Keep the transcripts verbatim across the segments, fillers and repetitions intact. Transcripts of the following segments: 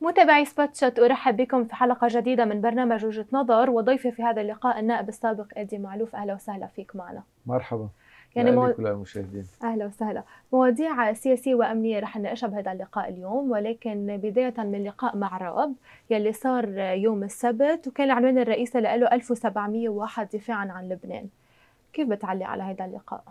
متابعي سبوتشات، أرحب بكم في حلقة جديدة من برنامج وجهة نظر، وضيفي في هذا اللقاء النائب السابق إدي معلوف. أهلا وسهلا فيك معنا. مرحبا. يعني مو... مو... كل المشاهدين أهلا وسهلا. مواضيع سياسية وأمنية رح نناقشها بهذا اللقاء اليوم، ولكن بداية من لقاء مع راب يلي صار يوم السبت، وكان العنوان الرئيسي له ألف وسبعمئة وواحد دفاعا عن لبنان. كيف بتعلق على هذا اللقاء؟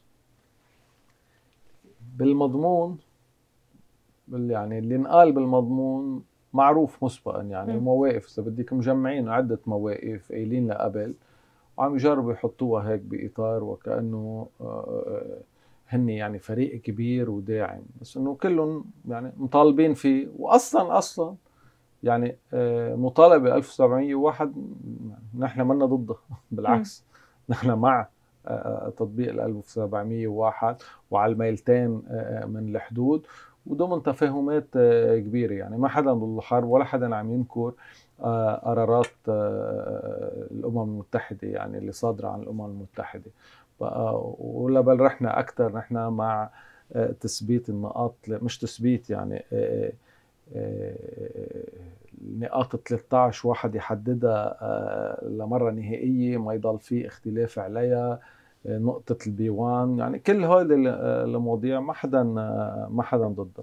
بالمضمون، يعني اللي انقال بالمضمون معروف مسبقا، يعني م. مواقف اذا بدك مجمعين عده مواقف قايلين لقبل وعم يجربوا يحطوها هيك باطار وكانه هن يعني فريق كبير وداعم، بس انه كلهم يعني مطالبين فيه. واصلا اصلا يعني مطالبه ألف وسبعمئة وواحد نحن منا ضده، بالعكس نحن مع تطبيق ال ألف وسبعمئة وواحد وعلى الميلتين من الحدود، وضمن تفاهمات كبيره. يعني ما حدا ضد الحرب ولا حدا عم ينكر قرارات الامم المتحده يعني اللي صادره عن الامم المتحده، ولا بل رحنا اكثر نحن مع تثبيت النقاط، مش تثبيت يعني نقاط ثلاثة عشر واحد يحددها لمرة نهائية ما يضل في اختلاف عليها، نقطة البي وان، يعني كل هذه المواضيع ما حدا ما حدا ضدها.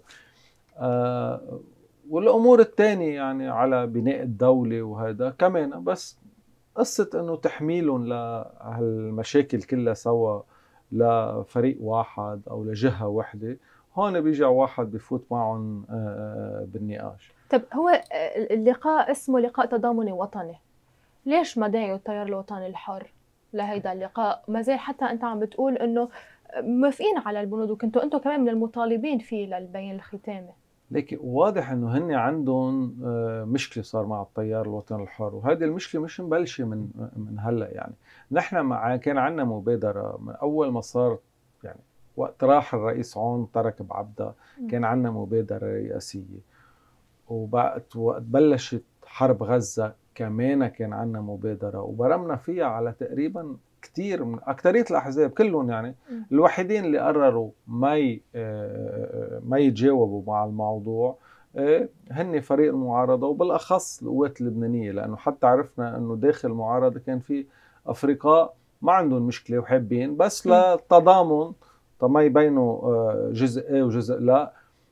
والأمور الثانية يعني على بناء الدولة وهذا كمان، بس قصة انه تحميلهم لهالمشاكل كلها سوا لفريق واحد او لجهة واحدة، هون بيجي واحد بفوت معهم بالنقاش. طب هو اللقاء اسمه لقاء تضامني وطني، ليش ما داعي التيار الوطني الحر لهيدا اللقاء؟ ما زال حتى انت عم بتقول انه موافقين على البنود وكنتوا انتم كمان من المطالبين فيه للبيان الختامي. لكن واضح انه هن عندهم مشكله صار مع التيار الوطني الحر، وهذه المشكله مش مبلشه من من هلا. يعني نحن مع كان عندنا مبادره من اول ما صار، يعني وقت راح الرئيس عون ترك بعبدة كان عندنا مبادره رئاسيه، وبقت وقت بلشت حرب غزه كمان كان عندنا مبادره وبرمنا فيها على تقريبا كثير من اكثريه الاحزاب كلهم. يعني م. الوحيدين اللي قرروا ما ي... ما يتجاوبوا مع الموضوع هن فريق المعارضه، وبالاخص القوات اللبنانيه، لانه حتى عرفنا انه داخل المعارضه كان في افرقاء ما عندهم مشكله وحابين بس للتضامن، طب ما يبينوا جزء ايه وجزء لا،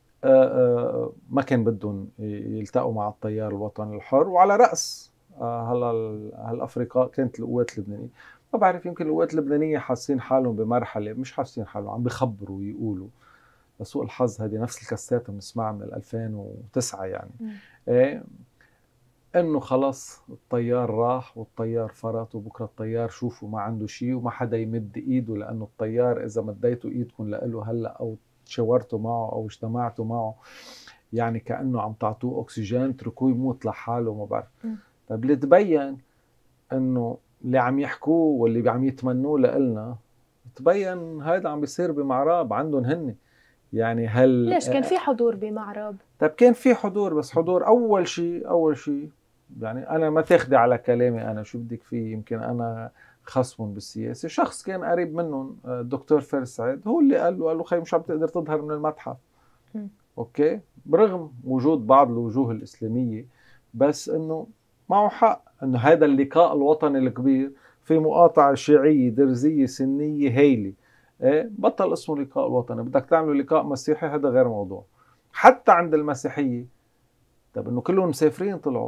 ما كان بدهم يلتقوا مع التيار الوطني الحر. وعلى راس هلا هالافرقاء كانت القوات اللبنانيه. ما بعرف، يمكن القوات اللبنانيه حاسين حالهم بمرحله، مش حاسين حالهم، عم بخبروا ويقولوا لسوء الحظ هذه نفس الكاسات بنسمعها من ألفين وتسعة يعني إيه، انه خلص الطيار راح والطيار فرط، وبكره الطيار شوفوا ما عنده شيء وما حدا يمد ايده، لانه الطيار اذا مديتوا ايدكم له هلا او تشاورتوا معه او اجتمعتوا معه يعني كانه عم تعطوه اكسجين، اتركوه يموت لحاله. ما بعرف. طيب لتبين انه اللي عم يحكوه واللي عم يتمنوه لنا، تبين هذا عم بيصير بمعراب عندهم هن. يعني هل ليش كان في حضور بمعرب؟ طيب كان في حضور، بس حضور اول شيء اول شيء يعني انا ما تاخدي على كلامي، انا شو بدك فيه، يمكن انا خصم بالسياسه. شخص كان قريب منهم الدكتور فارس سعيد هو اللي قال له قال له خي مش عم تقدر تظهر من المتحف. م. اوكي، برغم وجود بعض الوجوه الاسلاميه، بس انه معه حق انه هذا اللقاء الوطني الكبير في مقاطعه شيعيه درزيه سنيه هايله، ايه بطل اسمه لقاء الوطني، بدك تعملوا لقاء مسيحي هذا غير موضوع. حتى عند المسيحيه طب انه كلهم مسافرين طلعوا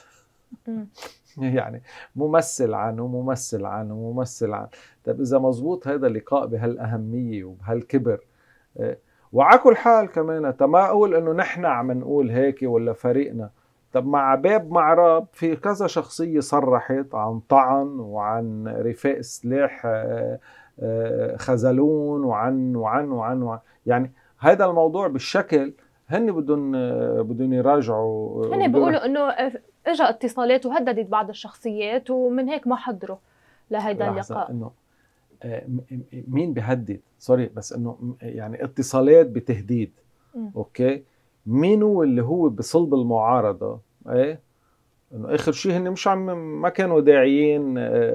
يعني ممثل عنه ممثل عنه ممثل عنه. طب اذا مزبوط هذا اللقاء بهالاهميه وبهالكبر، وعلى كل حال كمان ما اقول انه نحن عم نقول هيك ولا فريقنا. طب مع باب معراب في كذا شخصيه صرحت عن طعن وعن رفاق سلاح خزلون وعن وعن وعن, وعن يعني هذا الموضوع بالشكل هن بدهم بدهم يراجعوا. هن بيقولوا انه اجى اتصالات وهددت بعض الشخصيات ومن هيك ما حضروا لهيدا اللقاء. انه مين بيهدد؟ سوري بس انه يعني اتصالات بتهديد. م. اوكي، مين هو اللي هو بصلب المعارضه؟ ايه انه اخر شيء هن مش عم ما كانوا داعيين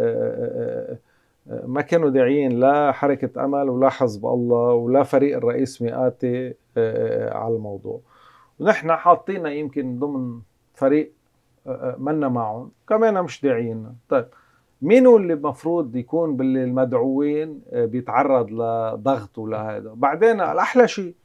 ما كانوا داعيين لا حركه امل ولا حزب الله ولا فريق الرئيس مئاتي على الموضوع. ونحن حاطينا يمكن ضمن فريق منا معهم كمان مش داعيين. طيب مين هو اللي المفروض يكون بالمدعوين بيتعرض لضغط ولهذا؟ بعدين الأحلى شيء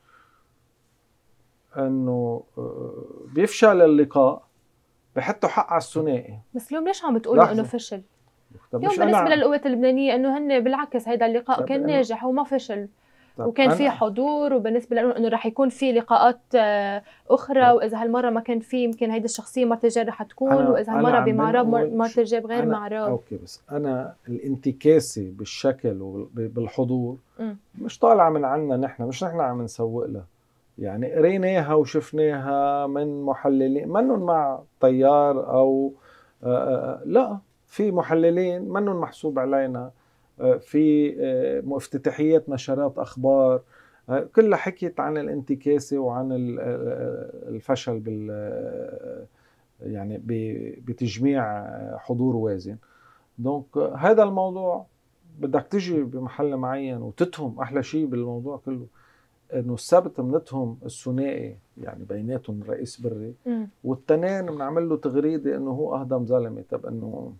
انه بيفشل اللقاء بحطوا حق على الثنائي. بس اليوم ليش عم بتقولوا انه فشل؟ اليوم بالنسبه للقوات اللبنانيه انه هن بالعكس هيدا اللقاء كان ناجح وما فشل، وكان في حضور، وبالنسبه لهم انه رح يكون في لقاءات اخرى. طب. واذا هالمره ما كان في يمكن هيدي الشخصيه مرة الجاي رح تكون، واذا هالمره بمعراب مرة الجاي بغير معراب. اوكي بس انا الانتكاسه بالشكل وبالحضور م. مش طالعه من عنا نحن، مش نحن عم نسوق لها يعني. قريناها وشفناها من محللين منهم مع طيار او آآ لا، في محللين منهم محسوب علينا، في افتتاحيات نشرات اخبار كلها حكيت عن الانتكاسه وعن الفشل بال يعني بتجميع حضور وازن. دونك هذا الموضوع بدك تجي بمحل معين وتتهم. احلى شيء بالموضوع كله انه السبت بنتهم الثنائي يعني بيناتهم رئيس بري، والتنين بنعمل له تغريده انه هو اهضم زلمه. طب انه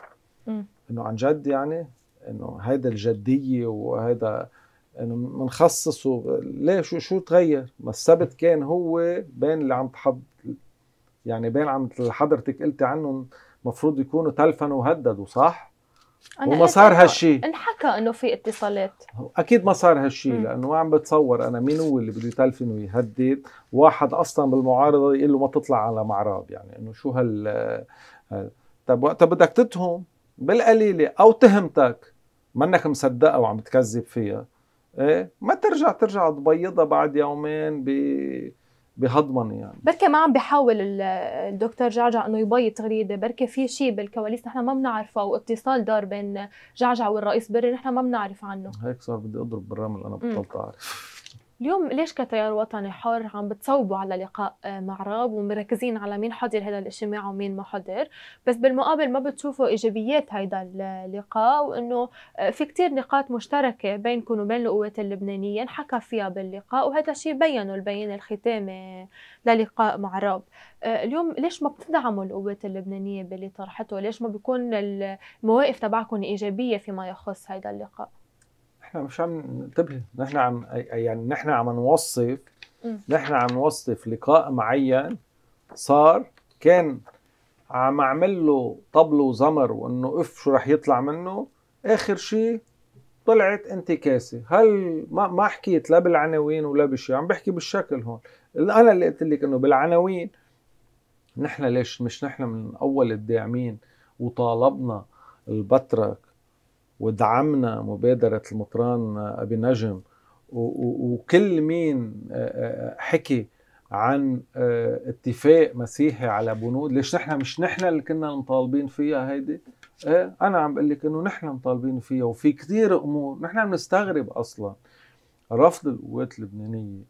انه عن جد يعني انه هيدا الجديه وهيدا انه بنخصصه ليه؟ شو شو تغير؟ ما السبت كان هو بين اللي عم تحض يعني بين عم حضرتك قلتي عنهم مفروض يكونوا تلفنوا وهددوا، صح؟ وما صار هالشيء. انحكى انه في اتصالات، اكيد ما صار هالشيء، لانه ما عم بتصور انا مين هو اللي بده يتلفن ويهدد واحد اصلا بالمعارضه يقول له ما تطلع على معراب. يعني انه شو هال طب وقتها بدك تتهم بالقليله او تهمتك منك مصدقها وعم تكذب فيها، ايه ما ترجع ترجع تبيضها بعد يومين ب بهضمني يعني. بركي ما عم بيحاول الدكتور جعجع انه يبيض تغريده، بركي في شيء بالكواليس نحن ما بنعرفه، او اتصال دار بين جعجع والرئيس بري نحن ما بنعرف عنه. هيك صار بدي اضرب بالرمل، انا بطلت اعرف. اليوم ليش كتيار وطني حر عم بتصوبوا على لقاء معراب ومركزين على مين حضر هذا الاجتماع ومين ما حضر، بس بالمقابل ما بتشوفوا ايجابيات هذا اللقاء، وانه في كتير نقاط مشتركه بينكم وبين القوات اللبنانيه انحكى فيها باللقاء، وهذا الشيء بينه البيان الختامي للقاء معراب. اليوم ليش ما بتدعموا القوات اللبنانيه باللي طرحته؟ ليش ما بيكون المواقف تبعكم ايجابيه فيما يخص هذا اللقاء؟ نحن مش عم ننتبه، نحن عم يعني نحن عم نوصف نحن عم نوصف لقاء معين صار، كان عم اعمل له طبل وزمر وانه اف شو رح يطلع منه. اخر شيء طلعت انتكاسه. هل ما ما حكيت لا بالعناوين ولا بشيء، عم بحكي بالشكل هون. انا اللي قلت لك انه بالعناوين نحن ليش مش نحن من اول الداعمين وطالبنا البترك ودعمنا مبادرة المطران أبي نجم، وكل مين حكي عن اتفاق مسيحي على بنود. ليش نحن مش نحن اللي كنا مطالبين فيها هيدي؟ أنا عم بقول لك إنه نحن مطالبين فيها، وفي كثير أمور نحن عم نستغرب أصلا رفض القوات اللبنانية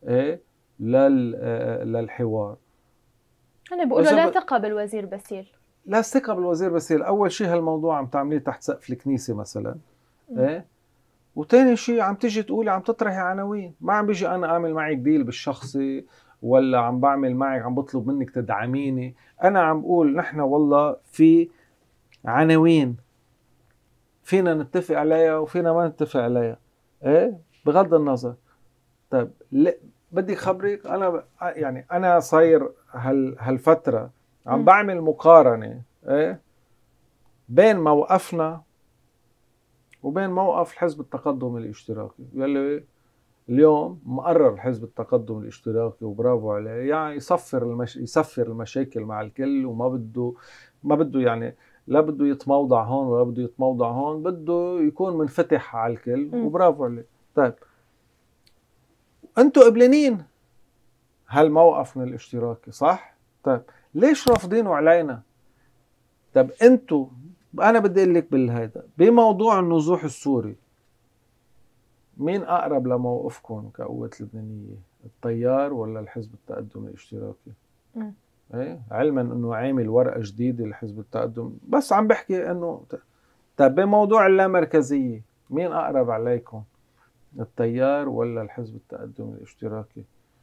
للحوار. أنا بقولوا لا ثقة بالوزير باسيل، لا ثقة بالوزير باسيل. أول شيء هالموضوع عم تعمليه تحت سقف الكنيسة مثلا، إيه؟ وتاني شيء عم تيجي تقولي عم تطرحي عناوين. ما عم بيجي أنا أعمل معك ديل بالشخصي، ولا عم بعمل معك عم بطلب منك تدعميني. أنا عم بقول نحن والله في عناوين فينا نتفق عليها وفينا ما نتفق عليها، إيه؟ بغض النظر. طيب بدي خبرك أنا يعني أنا صاير هال هالفترة عم م. بعمل مقارنة إيه بين موقفنا وبين موقف الحزب التقدم الاشتراكي، يلي اليوم مقرر الحزب التقدم الاشتراكي وبرافو عليه، يعني يصفر المش... يسفر المشاكل مع الكل، وما بده ما بده يعني لا بده يتموضع هون ولا بده يتموضع هون، بده يكون منفتح على الكل م. وبرافو عليه. طيب انتوا قبلانين هالموقف من الاشتراكي صح؟ طيب ليش رافضينه علينا؟ طب انتوا انا بدي اقول لك بالهيدا بموضوع النزوح السوري، مين اقرب لموقفكم كقوات لبنانيه؟ التيار ولا الحزب التقدم الاشتراكي؟ م. ايه علما انه عامل ورقه جديده لحزب التقدم، بس عم بحكي انه طب بموضوع اللامركزيه مين اقرب عليكم؟ التيار ولا الحزب التقدم الاشتراكي؟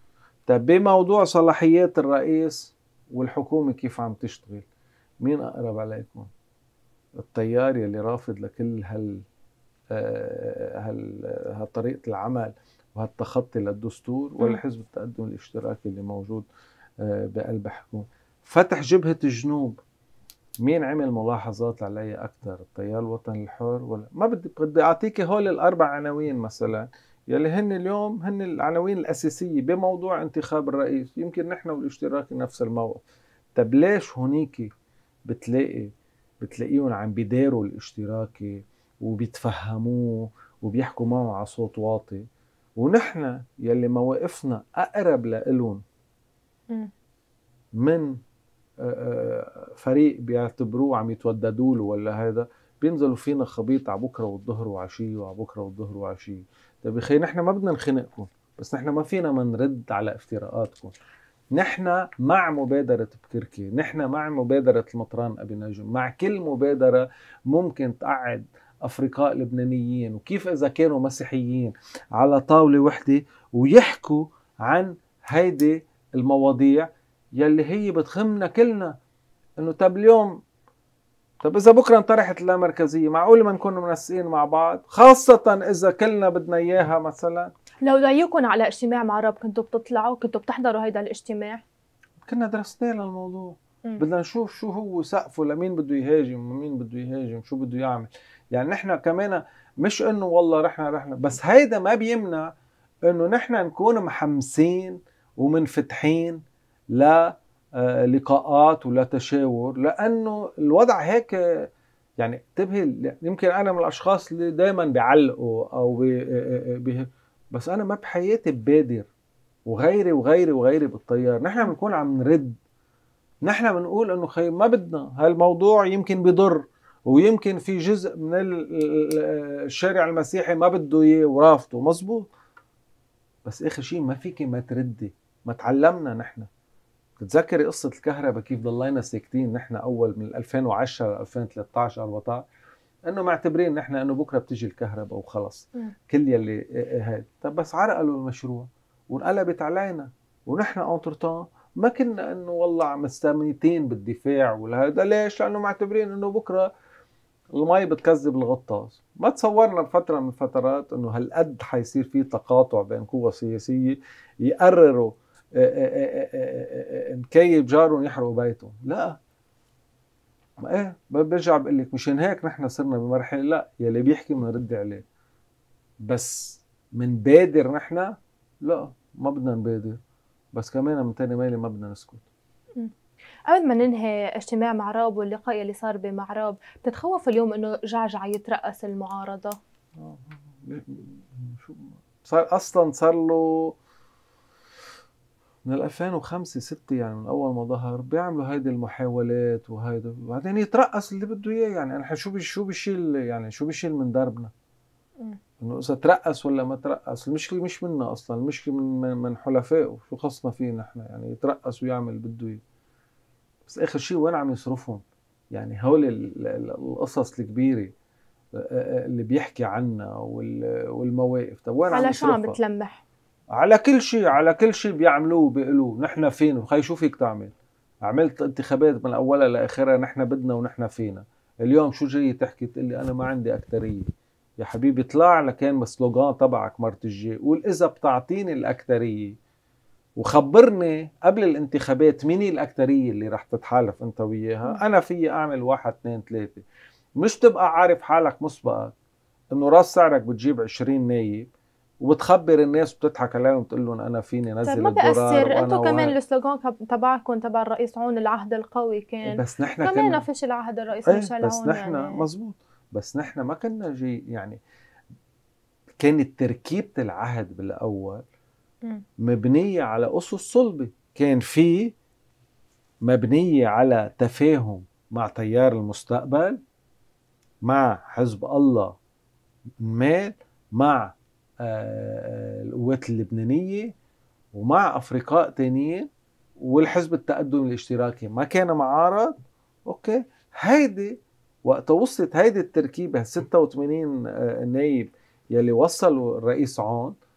طيب بموضوع صلاحيات الرئيس والحكومة كيف عم تشتغل، مين أقرب عليكم؟ التيار يلي رافض لكل هال هال هالطريقة العمل وهالتخطي للدستور، ولا حزب التقدم الاشتراكي اللي موجود بقلب حكومة؟ فتح جبهة الجنوب، مين عمل ملاحظات عليها أكثر؟ التيار الوطني الحر ولا ما بدي بدي أعطيك هول الأربع عناوين مثلا يلي هن اليوم هن العناوين الأساسية بموضوع انتخاب الرئيس. يمكن نحن والاشتراكي نفس الموقف. طب ليش هونيك بتلاقي بتلاقيهم عم بيداروا الاشتراكي وبيتفهموه وبيحكوا معه على صوت واطي، ونحن يلي مواقفنا أقرب لإلهم من فريق بيعتبروه عم يتوددوا له ولا هذا، بينزلوا فينا خبيط على بكره والظهر وعشيه وعلى بكره والظهر وعشيه. طيب يا اخي نحن ما بدنا نخنقكم، بس نحن ما فينا ما نرد على افتراءاتكم. نحن مع مبادرة بكركي، نحن مع مبادرة المطران أبي نجم، مع كل مبادرة ممكن تقعد أفرقاء لبنانيين وكيف إذا كانوا مسيحيين على طاولة وحدة ويحكوا عن هيدي المواضيع يلي هي بتخمنا كلنا. إنه طب اليوم، طب إذا بكرة انطرحت اللامركزية معقول ما نكون منسقين مع بعض، خاصة إذا كلنا بدنا إياها مثلا. لو لاقيكم على اجتماع معرب كنتوا بتطلعوا، كنتوا بتحضروا هيدا الاجتماع؟ كنا درسنا للموضوع، بدنا نشوف شو هو سقفه، لمين بده يهاجم ومين بده يهاجم، شو بده يعمل. يعني نحن كمان مش انه والله رحنا رحنا بس، هيدا ما بيمنع انه نحن نكون محمسين ومنفتحين للقاءات ولا تشاور، لانه الوضع هيك. يعني انتبهي، يمكن انا من الاشخاص اللي دائما بيعلقوا او بي بي بس انا ما بحياتي ببادر، وغيري وغيري وغيري بالطيار. نحن بنكون عم نرد، نحن بنقول انه خي ما بدنا هالموضوع، يمكن بيضر ويمكن في جزء من الشارع المسيحي ما بده اياه ورافضه، مزبوط. بس اخر شيء ما فيك ما تردي. ما تعلمنا نحن. تتذكري قصة الكهرباء كيف ضلينا ساكتين نحن اول من ألفين وعشرة ألفين وثلاثة عشر أربعة عشر، انه معتبرين نحن انه بكره بتيجي الكهرباء وخلص كل يلي هاد. طب بس عرقلوا المشروع وانقلبت علينا، ونحن انترتان ما كنا انه والله مستميتين بالدفاع ولا هذا. ليش؟ لانه معتبرين انه بكره المي بتكذب الغطاس. ما تصورنا بفتره من الفترات انه هالقد حيصير في تقاطع بين قوى سياسيه يقرروا نكيب جارهم يحرقوا بيتهم. لا، ما ايه برجع بقول لك مشان هيك نحن صرنا بمرحله لا يلي بيحكي بنرد عليه، بس من بادر نحن لا ما بدنا نبادر، بس كمان من تاني ميلي ما بدنا نسكت. قبل ما ننهي اجتماع معراب واللقاء اللي صار بمعراب، بتتخوف اليوم انه جعجع يترأس المعارضه؟ شو صار اصلا؟ صار له من ألفين وخمسة ستة، يعني من اول ما ظهر بيعملوا هيدي المحاولات وهيدا، وبعدين يترأس اللي بده اياه. يعني نحن شو شو بيشيل، يعني شو بيشيل من دربنا؟ انه اذا ترأس ولا ما ترأس، المشكله مش منا اصلا، المشكله من من حلفائه. شو خصنا فيه نحن؟ يعني يترأس ويعمل بده اياه، بس اخر شيء وين عم يصرفهم؟ يعني هول القصص الكبيره اللي بيحكي عنها والمواقف، طب وين عم يصرفها؟ على شو عم بتلمح؟ على كل شيء، على كل شيء بيعملوه بيقولوه نحن فين. خي شو فيك تعمل؟ عملت انتخابات من اولها لاخرها نحن بدنا ونحن فينا. اليوم شو جاي تحكي تقول لي انا ما عندي اكتريه؟ يا حبيبي اطلع لكان بسلوغان تبعك مرت الجاي، قول اذا بتعطيني الاكتريه وخبرني قبل الانتخابات مين الاكتريه اللي رح تتحالف انت وياها، انا فيي اعمل واحد اثنين ثلاثه. مش تبقى عارف حالك مسبقا انه راس سعرك بتجيب عشرين نايب وبتخبر الناس وبتضحك عليهم وبتقول لهم انا فيني نزل الدولار. ما بأثر، انتم كمان وهي. السلوغان تبعكم تبع الرئيس عون العهد القوي كان، بس نحن كمان كنا فشل عهد الرئيس ايه ميشيل بس عون. نحن يعني مزبوط، بس نحن ما كنا جي. يعني كانت تركيبة العهد بالاول م. مبنية على اسس صلبة، كان في مبنية على تفاهم مع تيار المستقبل، مع حزب الله المال، مع القوات اللبنانية، ومع أفرقاء تانيين، والحزب التقدم الاشتراكي ما كان معارض. أوكي، هيدي وقت وصلت هيدي التركيبة ستة وثمانين نايب يلي وصلوا الرئيس عون،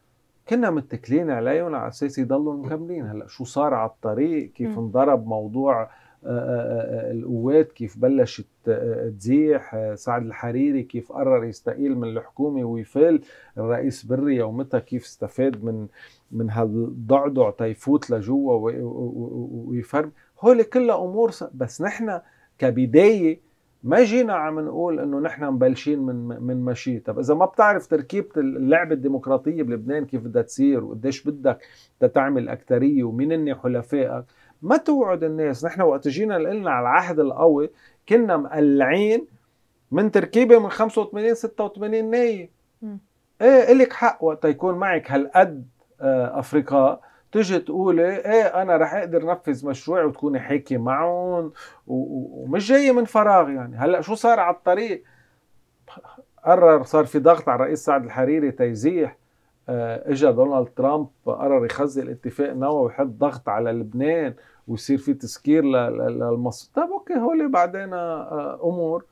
كنا متكلين عليهم على اساس يضلوا مكملين. هلا شو صار على الطريق، كيف انضرب موضوع القوات، كيف بلشت تزيح، سعد الحريري كيف قرر يستقيل من الحكومة ويفل، الرئيس بري يومتها كيف استفاد من من هالضعضع تيفوت لجوا ويفرم. هول كلها امور، بس نحن كبداية ما جينا عم نقول انه نحن مبلشين من من مشي. طب اذا ما بتعرف تركيبة اللعبة الديمقراطية بلبنان كيف بدها تصير وقديش بدك تعمل اكترية ومين هن حلفائك، ما توعد الناس. نحن وقت جينا قلنا على العهد القوي كنا مقلعين من تركيبة من خمسة وثمانين ستة وثمانين نايب. ايه إلك حق وقت يكون معك هالقد افريقيا تجي تقولي ايه انا رح اقدر نفذ مشروعي وتكوني حاكي معهم ومش جاي من فراغ. يعني هلا شو صار على الطريق؟ قرر صار في ضغط على الرئيس سعد الحريري تيزيح، اجى دونالد ترامب قرر يخزي الاتفاق النووي ويحط ضغط على لبنان ويصير في تسكير للمصر. طيب اوكي، هولي بعدين امور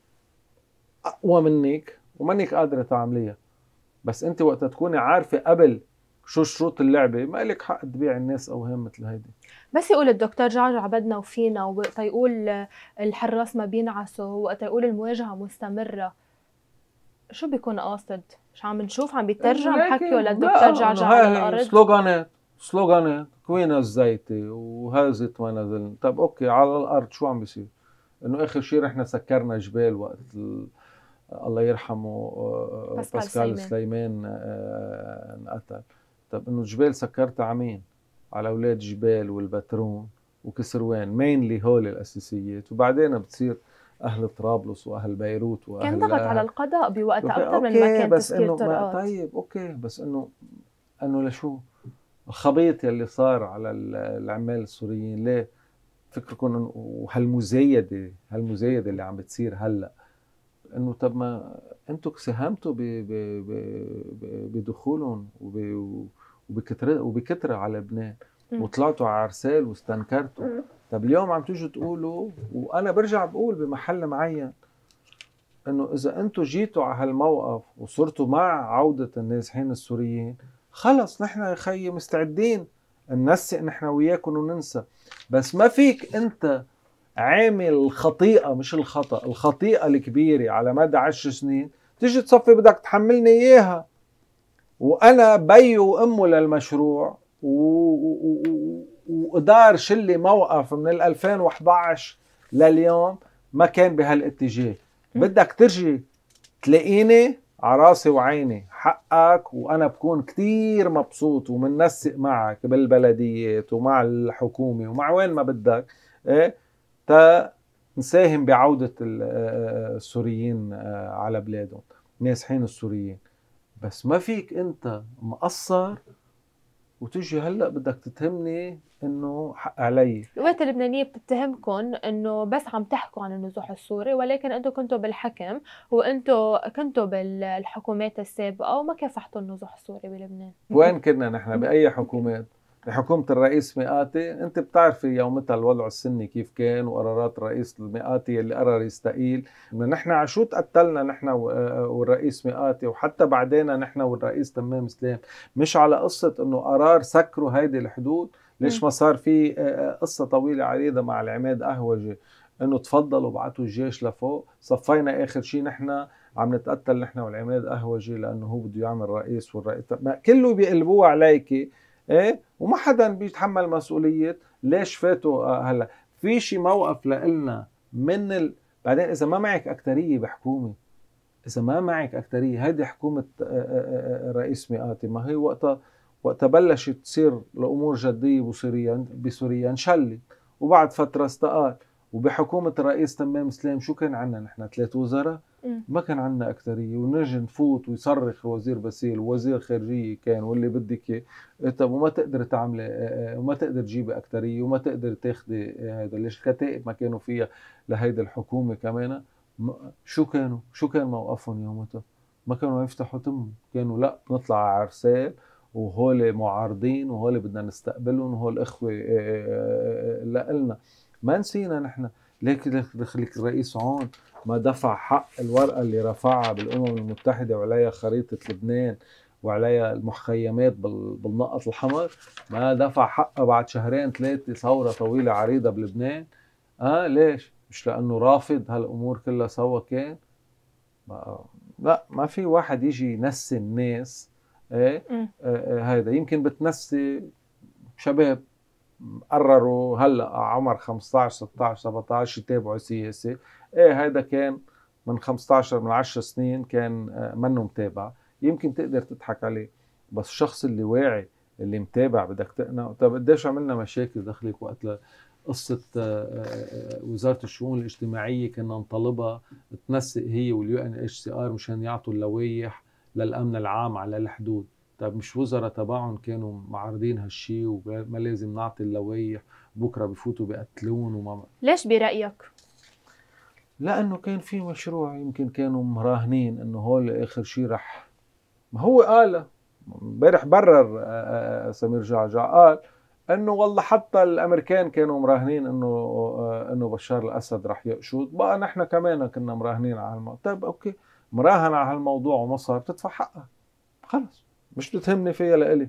اقوى منك ومنك قادره تعمليها. بس انت وقت تكوني عارفه قبل شو شروط اللعبه ما لك حق تبيع الناس اوهام مثل هيدي. بس يقول الدكتور جعجع بدنا وفينا، ووقت يقول الحراس ما بينعسوا، وقت يقول المواجهه مستمره، شو بيكون قاصد؟ مش عم نشوف عم بيترجم حكيه للدكتور جعجع على الارض؟ سلوغانات سلوغانات كوين الزيتي وهزت ما نزل. طب اوكي، على الارض شو عم بيصير؟ انه اخر شيء رحنا سكرنا جبال وقت ال... الله يرحمه باسكال, باسكال سليمان انقتل. طب انه جبال سكرتها عمين على اولاد جبال والبترون وكسروان، مينلي هول الاساسيات، وبعدين بتصير اهل طرابلس واهل بيروت واهل كان ضغط على القضاء بوقتها اكثر من ما كان تسكير طرقات. طيب اوكي، بس انه انه لشو الخبيط يلي صار على العمال السوريين؟ ليه فكركم وهالمزايده هالمزايده اللي عم بتصير هلا؟ انه طب ما انتم ساهمتوا بدخولهم وبكثره وبكثره على لبنان وطلعتوا على عرسال واستنكرتوا. طب اليوم عم تيجوا تقولوا، وانا برجع بقول بمحل معين انه اذا انتم جيتوا على هالموقف وصرتوا مع عوده النازحين السوريين، خلص نحن يا خيي مستعدين ننسق نحن وياكم وننسى. بس ما فيك انت عامل الخطيئة، مش الخطأ، الخطيئة الكبيرة على مدى عشر سنين تيجي تصفي بدك تحملني إياها، وأنا بي وأمه للمشروع وإدار شلي موقف من الألفين وإحدى عشر لليوم ما كان بهالاتجاه. بدك ترجي تلاقيني عراسي وعيني حقك، وأنا بكون كتير مبسوط ومنسق معك بالبلديات ومع الحكومة ومع وين ما بدك إيه تا نساهم بعودة السوريين على بلادهم، نازحين السوريين. بس ما فيك انت مقصر وتجي هلا بدك تتهمني انه حق علي. القوات اللبنانيه بتتهمكم انه بس عم تحكوا عن النزوح السوري، ولكن انتم كنتوا بالحكم وانتم كنتوا بالحكومات السابقه وما كافحتوا النزوح السوري بلبنان. وين كنا نحن؟ باي حكومات؟ بحكومة الرئيس مئاتي. انت بتعرفي يومتها الوضع السني كيف كان وقرارات الرئيس المئاتي اللي قرر يستقيل. نحن عشو تقتلنا نحن والرئيس مئاتي، وحتى بعدين نحن والرئيس تمام سلام، مش على قصة انه قرار سكروا هيدي الحدود. ليش ما صار في قصة طويلة عريضة مع العماد أهوجي انه تفضلوا بعتوا الجيش لفوق؟ صفينا اخر شيء نحن عم نتقتل نحن والعماد أهوجي لانه هو بده يعمل رئيس، والرئيس كله بيقلبوه عليكي ايه، وما حدا بيتحمل مسؤولية. ليش فاتوا هلا؟ في شي موقف لإلنا من ال... بعدين إذا ما معك أكترية بحكومة، إذا ما معك أكترية، هيدي حكومة رئيس مئاتي، ما هي وقتها وقتها بلشت تصير الأمور جدية بسوريا بسوريا انشلت، وبعد فترة استقال. وبحكومة الرئيس تمام سلام شو كان عنا نحن؟ ثلاث وزراء، ما كان عنا أكترية، ونجي نفوت ويصرخ وزير باسيل ووزير خارجية كان واللي بدك اياه. طب وما تقدر تعملي وما تقدر تجيبي أكترية وما تقدر تاخدي هذا. ليش الكتائب ما كانوا فيها لهيدي الحكومة كمان؟ شو كانوا شو كان موقفهم يومتها؟ ما كانوا يفتحوا تمهم، كانوا لا نطلع على عرسال وهول معارضين وهول بدنا نستقبلهم وهول إخوة لنا. ما نسينا نحن. ليك دخلك الرئيس عون ما دفع حق الورقة اللي رفعها بالأمم المتحدة وعليها خريطة لبنان وعليها المخيمات بالنقط الحمر ما دفع حقها بعد شهرين ثلاثة ثورة طويلة عريضة بلبنان؟ اه ليش؟ مش لأنه رافض هالأمور كلها سوا كان؟ ما لا، ما في واحد يجي ينسي الناس. ايه آه آه هيدا يمكن بتنسي شباب قرروا هلا عمر خمسطعش ستطعش سبعطعش يتابعوا سياسة. ايه هيدا كان من خمسطعش من عشر سنين كان آه منه متابع، يمكن تقدر تضحك عليه. بس الشخص اللي واعي اللي متابع بدك تقنعه. طب قديش عملنا مشاكل دخلك وقت قصة وزارة الشؤون الاجتماعية كنا نطالبها تنسق هي واليو ان اتش سي ار مشان يعطوا اللوائح للأمن العام على الحدود. طب مش وزراء تبعهم كانوا معارضين هالشي وما لازم نعطي اللوائح، بكرة بفوتوا بقتلون وما. ليش برأيك؟ لأنه كان في مشروع، يمكن كانوا مراهنين انه هول اخر شي رح. ما هو قال امبارح برر سمير جعجع قال انه والله حتى الامريكان كانوا مراهنين انه انه بشار الاسد رح يقشط، بقى نحن كمان كنا مراهنين على الموضوع. طيب اوكي، مراهن على هالموضوع ومصر بتدفع حقها، خلص مش بتهمني فيها لإلي.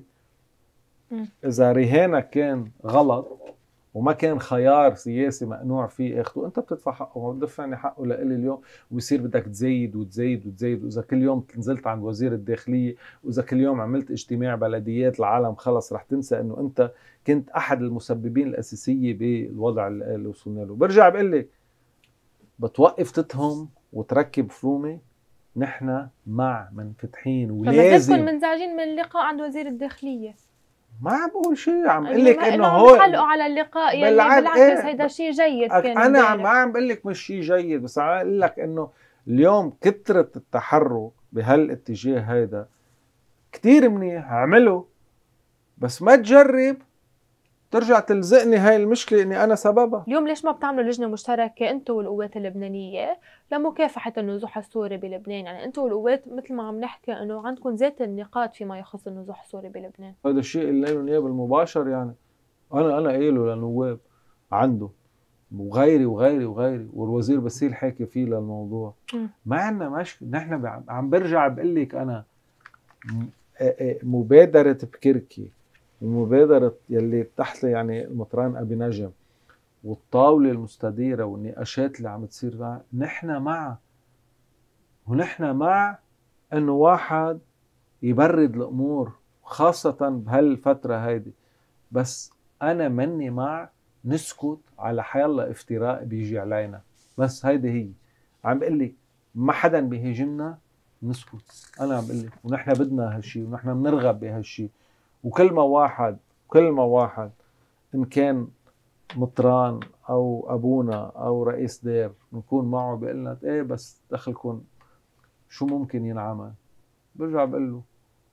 اذا رهانك كان غلط وما كان خيار سياسي مقنوع فيه اخده، انت بتدفع حقه. ما بدفعني حقه لإلي اليوم ويصير بدك تزيد وتزيد وتزيد. واذا كل يوم نزلت عند وزير الداخليه، واذا كل يوم عملت اجتماع بلديات، العالم خلص رح تنسى انه انت كنت احد المسببين الاساسيه بالوضع اللي وصلنا له. برجع بقول لك بتوقف تتهم وتركب فلومه. نحن مع منفتحين ولازم. فما منزعجين من اللقاء عند وزير الداخليه. ما عم بقول شيء، عم بقول لك انه هو علقوا على اللقاء يعني بالعكس إيه؟ هيدا شيء جيد كان. انا عم ما عم بقول لك مش شيء جيد، بس عم بقول لك انه اليوم كثرة التحرك بهالاتجاه هيدا كثير منيح اعمله، بس ما تجرب ترجع تلزقني هاي المشكلة اني انا سببها. اليوم ليش ما بتعملوا لجنة مشتركة انتم والقوات اللبنانية لمكافحة النزوح السوري بلبنان؟ يعني انتم والقوات مثل ما عم نحكي انه عندكم ذات النقاط فيما يخص النزوح السوري بلبنان. هذا الشيء اللي لهم اياه بالمباشر، يعني انا انا قايله لنواب عنده وغيري وغيري وغيري، والوزير باسيل حاكي فيه للموضوع. م. ما عندنا مشكله. نحن عم برجع بقول لك انا مبادره بكركي ومبادره يلي تحت يعني المطران ابي نجم والطاوله المستديره والنقاشات اللي عم تصير، نحن مع. ونحن مع انه واحد يبرد الامور خاصه بهالفتره هيدي. بس انا مني مع نسكت على حيالله افتراء بيجي علينا. بس هيدي هي عم بقول لك ما حدا بيهاجمنا نسكت. انا عم بقول لك ونحن بدنا هالشيء ونحن بنرغب بهالشيء. وكل ما واحد كل ما واحد ان كان مطران او ابونا او رئيس دير بنكون معه بيقول لنا ايه بس دخلكم شو ممكن ينعمل، برجع بقول له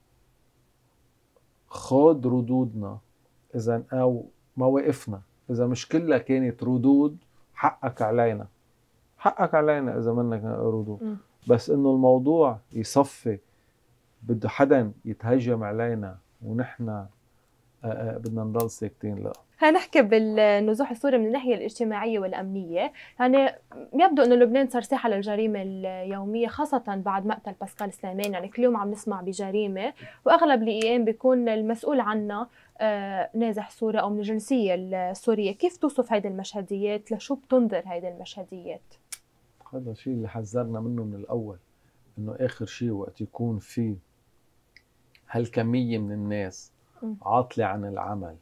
خذ ردودنا اذا او مواقفنا، اذا مش كلها كانت ردود حقك علينا. حقك علينا اذا منك ردود. م. بس انه الموضوع يصفي بده حدا يتهجم علينا ونحن بدنا نضل ساكتين، لا. هنحكي بالنزوح السوري من الناحية الاجتماعية والأمنية. يعني يبدو أنه لبنان صار ساحة للجريمة اليومية خاصة بعد مقتل باسكال سليمان. يعني كل يوم عم نسمع بجريمة وأغلب الأيام بيكون المسؤول عنها نازح سوري أو من الجنسية السورية. كيف توصف هيدي المشهديات؟ لشو بتنظر هيدي المشهديات؟ هذا الشيء اللي حذرنا منه من الأول، إنه آخر شيء وقت يكون في هالكمية من الناس عاطلة عن العمل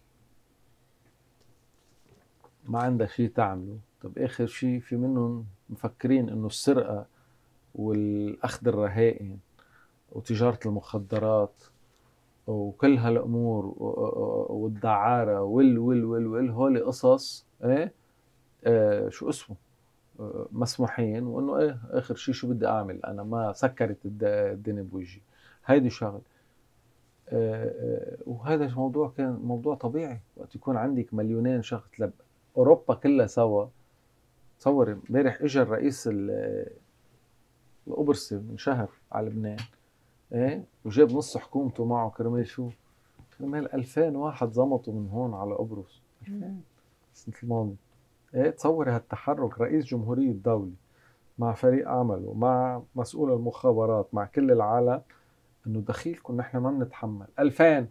ما عندها شيء تعمله. طب آخر شيء في منهم مفكرين إنه السرقة والأخذ الرهائن وتجارة المخدرات وكل هالأمور والدعارة وال وال وال وال هول قصص إيه آه شو اسمه آه مسموحين، وإنه إيه آخر شيء شو بدي أعمل أنا ما سكرت الدنيا بوجهي. هيدي شغل آه آه وهذا الموضوع كان موضوع طبيعي وقت يكون عندك مليونين شخص. لب أوروبا كلها سوا. تصور امبارح اجى الرئيس القبرصي من شهر على لبنان ايه وجاب نص حكومته معه كرمال شو؟ كرمال ألفين واحد زمطوا من هون على قبرص. السنة الماضية ايه تصوري هالتحرك رئيس جمهورية الدولة مع فريق عمله مع مسؤول المخابرات مع كل العالم انه دخيلكم نحن ما بنتحمل ألفين.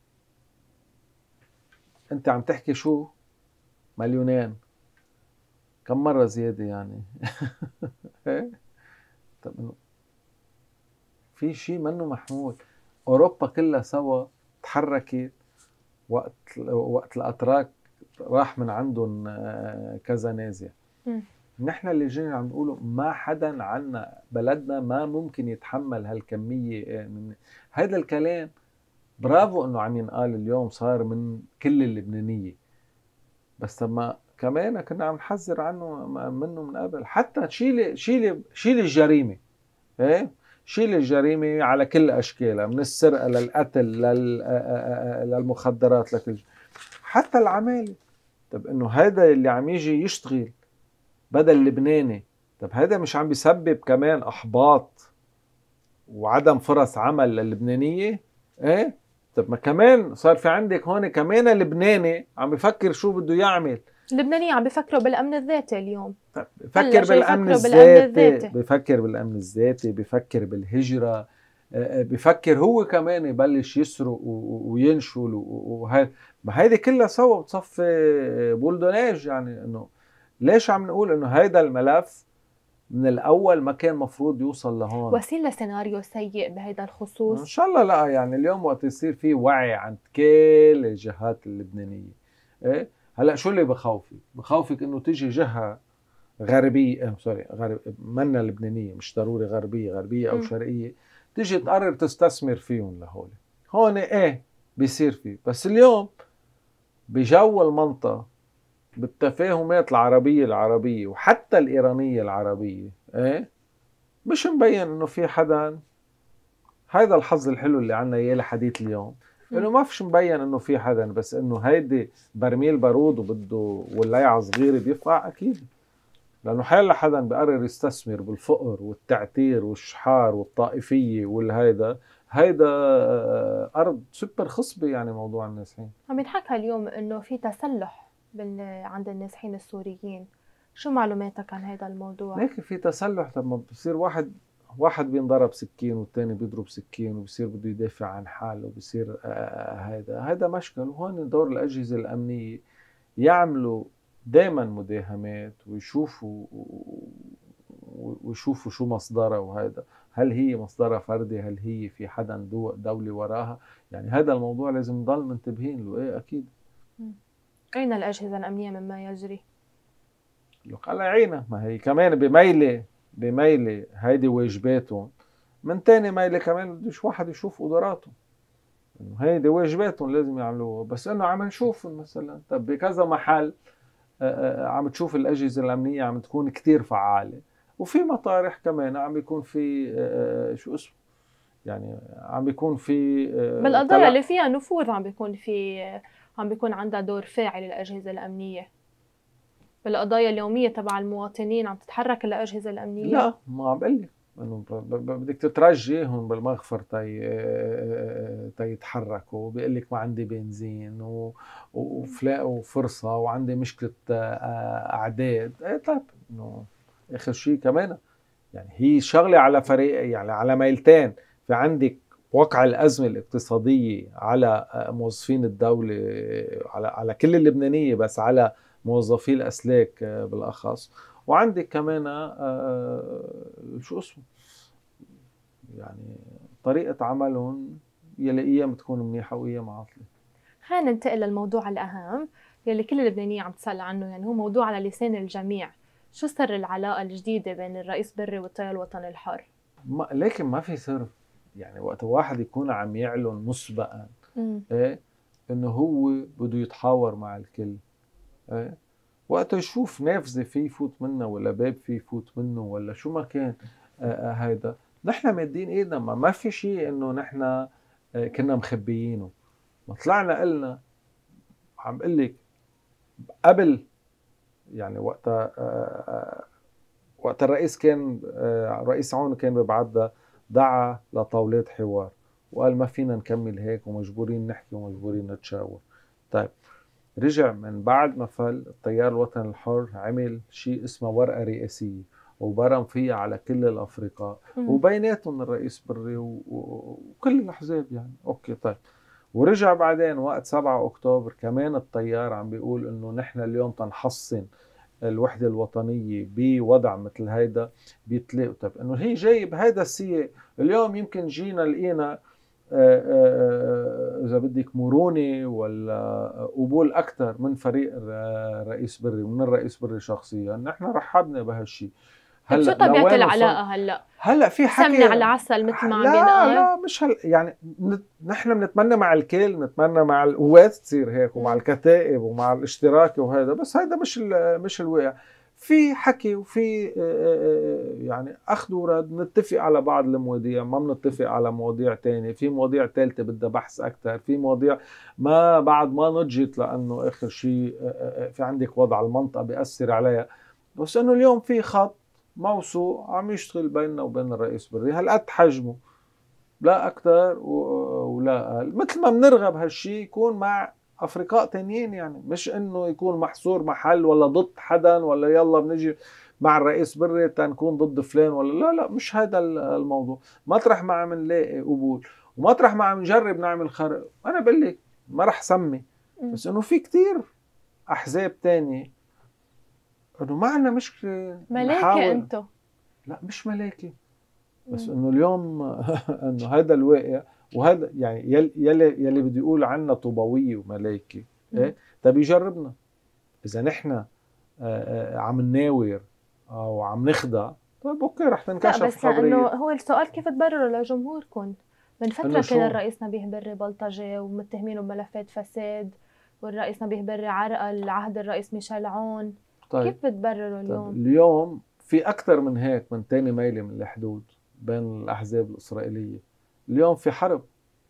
انت عم تحكي شو؟ مليونين، كم مرة زيادة يعني؟ إيه؟ طب إنه في شيء منه محمول. أوروبا كلها سوا تحركت وقت وقت الأتراك راح من عندهم آه، كذا نازية. م. نحن اللي جينا عم نقوله ما حدا عنا بلدنا ما ممكن يتحمل هالكمية من هذا الكلام. برافو انه عم ينقال اليوم صار من كل اللبنانية، بس لما كمان كنا عم نحذر عنه منه من قبل. حتى شيلي شيلي شيلي الجريمة، ايه شيل الجريمة على كل أشكالها، من السرقة للقتل لل... للمخدرات لكل، حتى العمالة. طب إنه هذا اللي عم يجي يشتغل بدل لبناني، طب هذا مش عم بيسبب كمان إحباط وعدم فرص عمل للبنانية؟ إيه طب ما كمان صار في عندك هون كمان لبناني عم بفكر شو بده يعمل. اللبنانيين عم بفكروا بالأمن الذاتي اليوم. بفكر بالأمن الذاتي، بفكر بالأمن الذاتي، بفكر بالهجرة، بفكر هو كمان يبلش يسرق وينشل وهي ما هيدي كلها سوا بتصفي بولدوناج. يعني انه ليش عم نقول انه هيدا الملف من الاول ما كان مفروض يوصل لهون؟ وصلنا سيناريو سيء بهيدا الخصوص؟ ان شاء الله لا. يعني اليوم وقت يصير في وعي عند كل الجهات اللبنانية، ايه هلا شو اللي بخوفك؟ بخوفك انه تيجي جهة غربية، اه سوري غرب منا لبنانية، مش ضروري غربية، غربية او م. شرقية، تيجي تقرر تستثمر فيهم لهول. هون ايه بيصير فيه. بس اليوم بجو المنطقة بالتفاهمات العربية العربية وحتى الإيرانية العربية، ايه مش مبين انه في حدا. هيدا الحظ الحلو اللي عنا اياه لحديث اليوم، انه ما فيش مبين انه في حدا، بس انه هيدي برميل بارود وبده ولايعة صغيرة بيفقع اكيد. لانه حيلا حدا بيقرر يستثمر بالفقر والتعتير والشحار والطائفية والهيدا، هيدا ارض سوبر خصبة. يعني موضوع النازحين عم ينحكى اليوم انه في تسلح عند النازحين السوريين، شو معلوماتك عن هذا الموضوع؟ لكن في تسلح لما بصير واحد واحد بينضرب سكين والتاني بيضرب سكين وبصير بده يدافع عن حاله وبصير آه هيدا هيدا مشكل. وهون دور الأجهزة الأمنية يعملوا دائما مداهمات ويشوفوا ويشوفوا شو مصدرها، وهذا هل هي مصدرها فردي، هل هي في حدا دو دولي وراها. يعني هذا الموضوع لازم نضل منتبهين له. ايه اكيد. أين الأجهزة الأمنية مما يجري؟ لك على عينها، ما هي كمان بميلة بميلة هيدي واجباتهم، من تاني ميلة كمان بدش واحد يشوف قدراته، انه هيدي واجباتهم لازم يعملوها. بس انه عم نشوف مثلا طب بكذا محل عم تشوف الأجهزة الأمنية عم تكون كتير فعالة، وفي مطارح كمان عم يكون في شو اسمه يعني عم بيكون في بالقضايا اللي فيها نفوذ عم بيكون في عم بيكون عندها دور فاعل الأجهزة الأمنية. بالقضايا اليومية تبع المواطنين عم تتحرك الأجهزة الأمنية؟ لا ما عم بقول لك انه بدك تترجيهم بالمغفر تي تيتحركوا. بيقول لك ما عندي بنزين وفلاق وفرصة وعندي مشكلة أعداد. ايه طيب انه آخر شيء كمان يعني هي شغلة على فريق، يعني على ميلتين. في عندك وقع الأزمة الاقتصادية على موظفين الدولة، على على كل اللبنانية، بس على موظفي الأسلاك بالأخص. وعندك كمان شو اسمه يعني طريقة عملهم يلي أيام تكون منيحة وأيام عاطلة. خلينا ننتقل للموضوع الأهم يلي كل اللبنانيين عم تسأل عنه، يعني هو موضوع على لسان الجميع. شو سر العلاقة الجديدة بين الرئيس بري والتيار الوطني الحر؟ ما لكن ما في سر. يعني وقت واحد يكون عم يعلن مسبقا ايه انه هو بده يتحاور مع الكل، ايه وقت يشوف نافذة فيه يفوت منها ولا باب فيه يفوت منه ولا شو ما كان آه هيدا نحن مادين ايدنا. ما, ما في شيء انه نحن آه كنا مخبيينه. ما طلعنا قلنا. عم قل لك قبل يعني وقت آه آه وقت الرئيس كان آه رئيس عون كان ببعدها دعا لطاولات حوار وقال ما فينا نكمل هيك ومجبورين نحكي ومجبورين نتشاور. طيب رجع من بعد ما فل التيار الوطني الحر عمل شيء اسمه ورقة رئاسية، وبرم فيها على كل الافرقاء، وبيناتهم الرئيس بري وكل الاحزاب يعني. اوكي طيب، ورجع بعدين وقت سبعة أكتوبر كمان التيار عم بيقول انه نحن اليوم تنحصن الوحدة الوطنية بوضع مثل هيدا بيتلاقوا. طب انه هي جاي بهيدا السياق. اليوم يمكن جينا لقينا اذا بدك مرونة ولا قبول اكثر من فريق الرئيس بري ومن الرئيس بري شخصيا. نحن رحبنا بهالشيء. هلا شو طبيعة العلاقة هلا؟ هلا في حكي سمنة على العسل مثل ما عم لا بينقال؟ لا مش هل يعني نحن بنتمنى مع الكل، بنتمنى مع القوات تصير هيك ومع الكتائب ومع الاشتراكي وهذا، بس هذا مش مش الواقع. في حكي وفي يعني اخذ ورد، نتفق على بعض المواضيع، ما بنتفق على مواضيع تانية، في مواضيع ثالثه بدها بحث اكثر، في مواضيع ما بعد ما نضجت لانه اخر شيء في عندك وضع المنطقه بيأثر عليها. بس انه اليوم في خط موثوق عم يشتغل بيننا وبين الرئيس بري هالقد حجمه، لا اكثر ولا اقل، مثل ما بنرغب هالشيء يكون مع افرقاء تانيين يعني، مش انه يكون محصور محل ولا ضد حدا ولا يلا بنجي مع الرئيس بري تنكون ضد فلان ولا لا لا، مش هذا الموضوع. مطرح ما عم نلاقي قبول ومطرح ما عم نجرب نعمل خرق، انا بقول لك ما رح سمي، بس انه في كتير احزاب تانية انه ما عندنا مشكله ملاكي انتو. لا مش ملاكي، بس انه اليوم انه هذا الواقع وهذا يعني يلي يلي بده يقول عنا طوبويه وملاكي ايه. طيب يجربنا اذا نحن عم نناور او عم نخدع، طيب اوكي رح تنكشف بس خبريه. انه هو السؤال كيف تبرروا لجمهوركم؟ من فتره كان الرئيس نبيه بري بلطجي ومتهمينه بملفات فساد، والرئيس نبيه بري عرقل عهد الرئيس ميشيل عون. طيب. كيف بتبرروا اليوم؟ طيب اليوم في اكثر من هيك، من تاني ميله من الحدود بين الاحزاب الاسرائيليه. اليوم في حرب،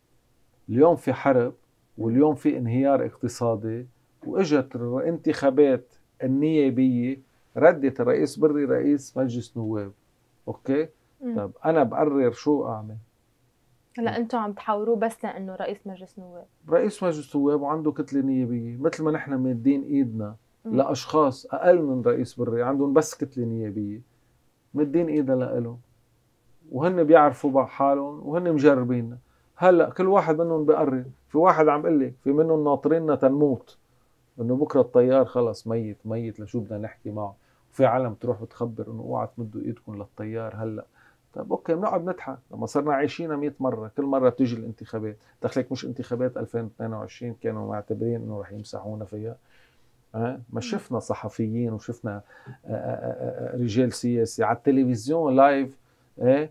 اليوم في حرب واليوم في انهيار اقتصادي، واجت الانتخابات النيابيه ردت الرئيس بري رئيس مجلس نواب. اوكي م. طب انا بقرر شو اعمل. هلا انتم عم تحاوروه بس لانه رئيس مجلس نواب، رئيس مجلس نواب وعنده كتله نيابيه، مثل ما نحن مادين ايدنا م. لاشخاص اقل من رئيس بري عندهم بس كتله نيابيه، مادين ايدنا لهم وهن بيعرفوا حالهم وهن مجربين. هلا كل واحد منهم بقرر. في واحد عم بقول لك في منهم ناطريننا تنموت، انه بكره الطيار خلص ميت ميت لشو بدنا نحكي معه، وفي عالم تروح بتخبر انه اوعى تمدوا ايدكم للطيار هلا. طيب اوكي بنقعد نضحك لما صرنا عايشينها مية مره، كل مره بتيجي الانتخابات. دخلك مش انتخابات ألفين واثنين وعشرين كانوا معتبرين انه رح يمسحونا فيها. أه؟ ما شفنا صحفيين وشفنا رجال سياسي على التلفزيون لايف ايه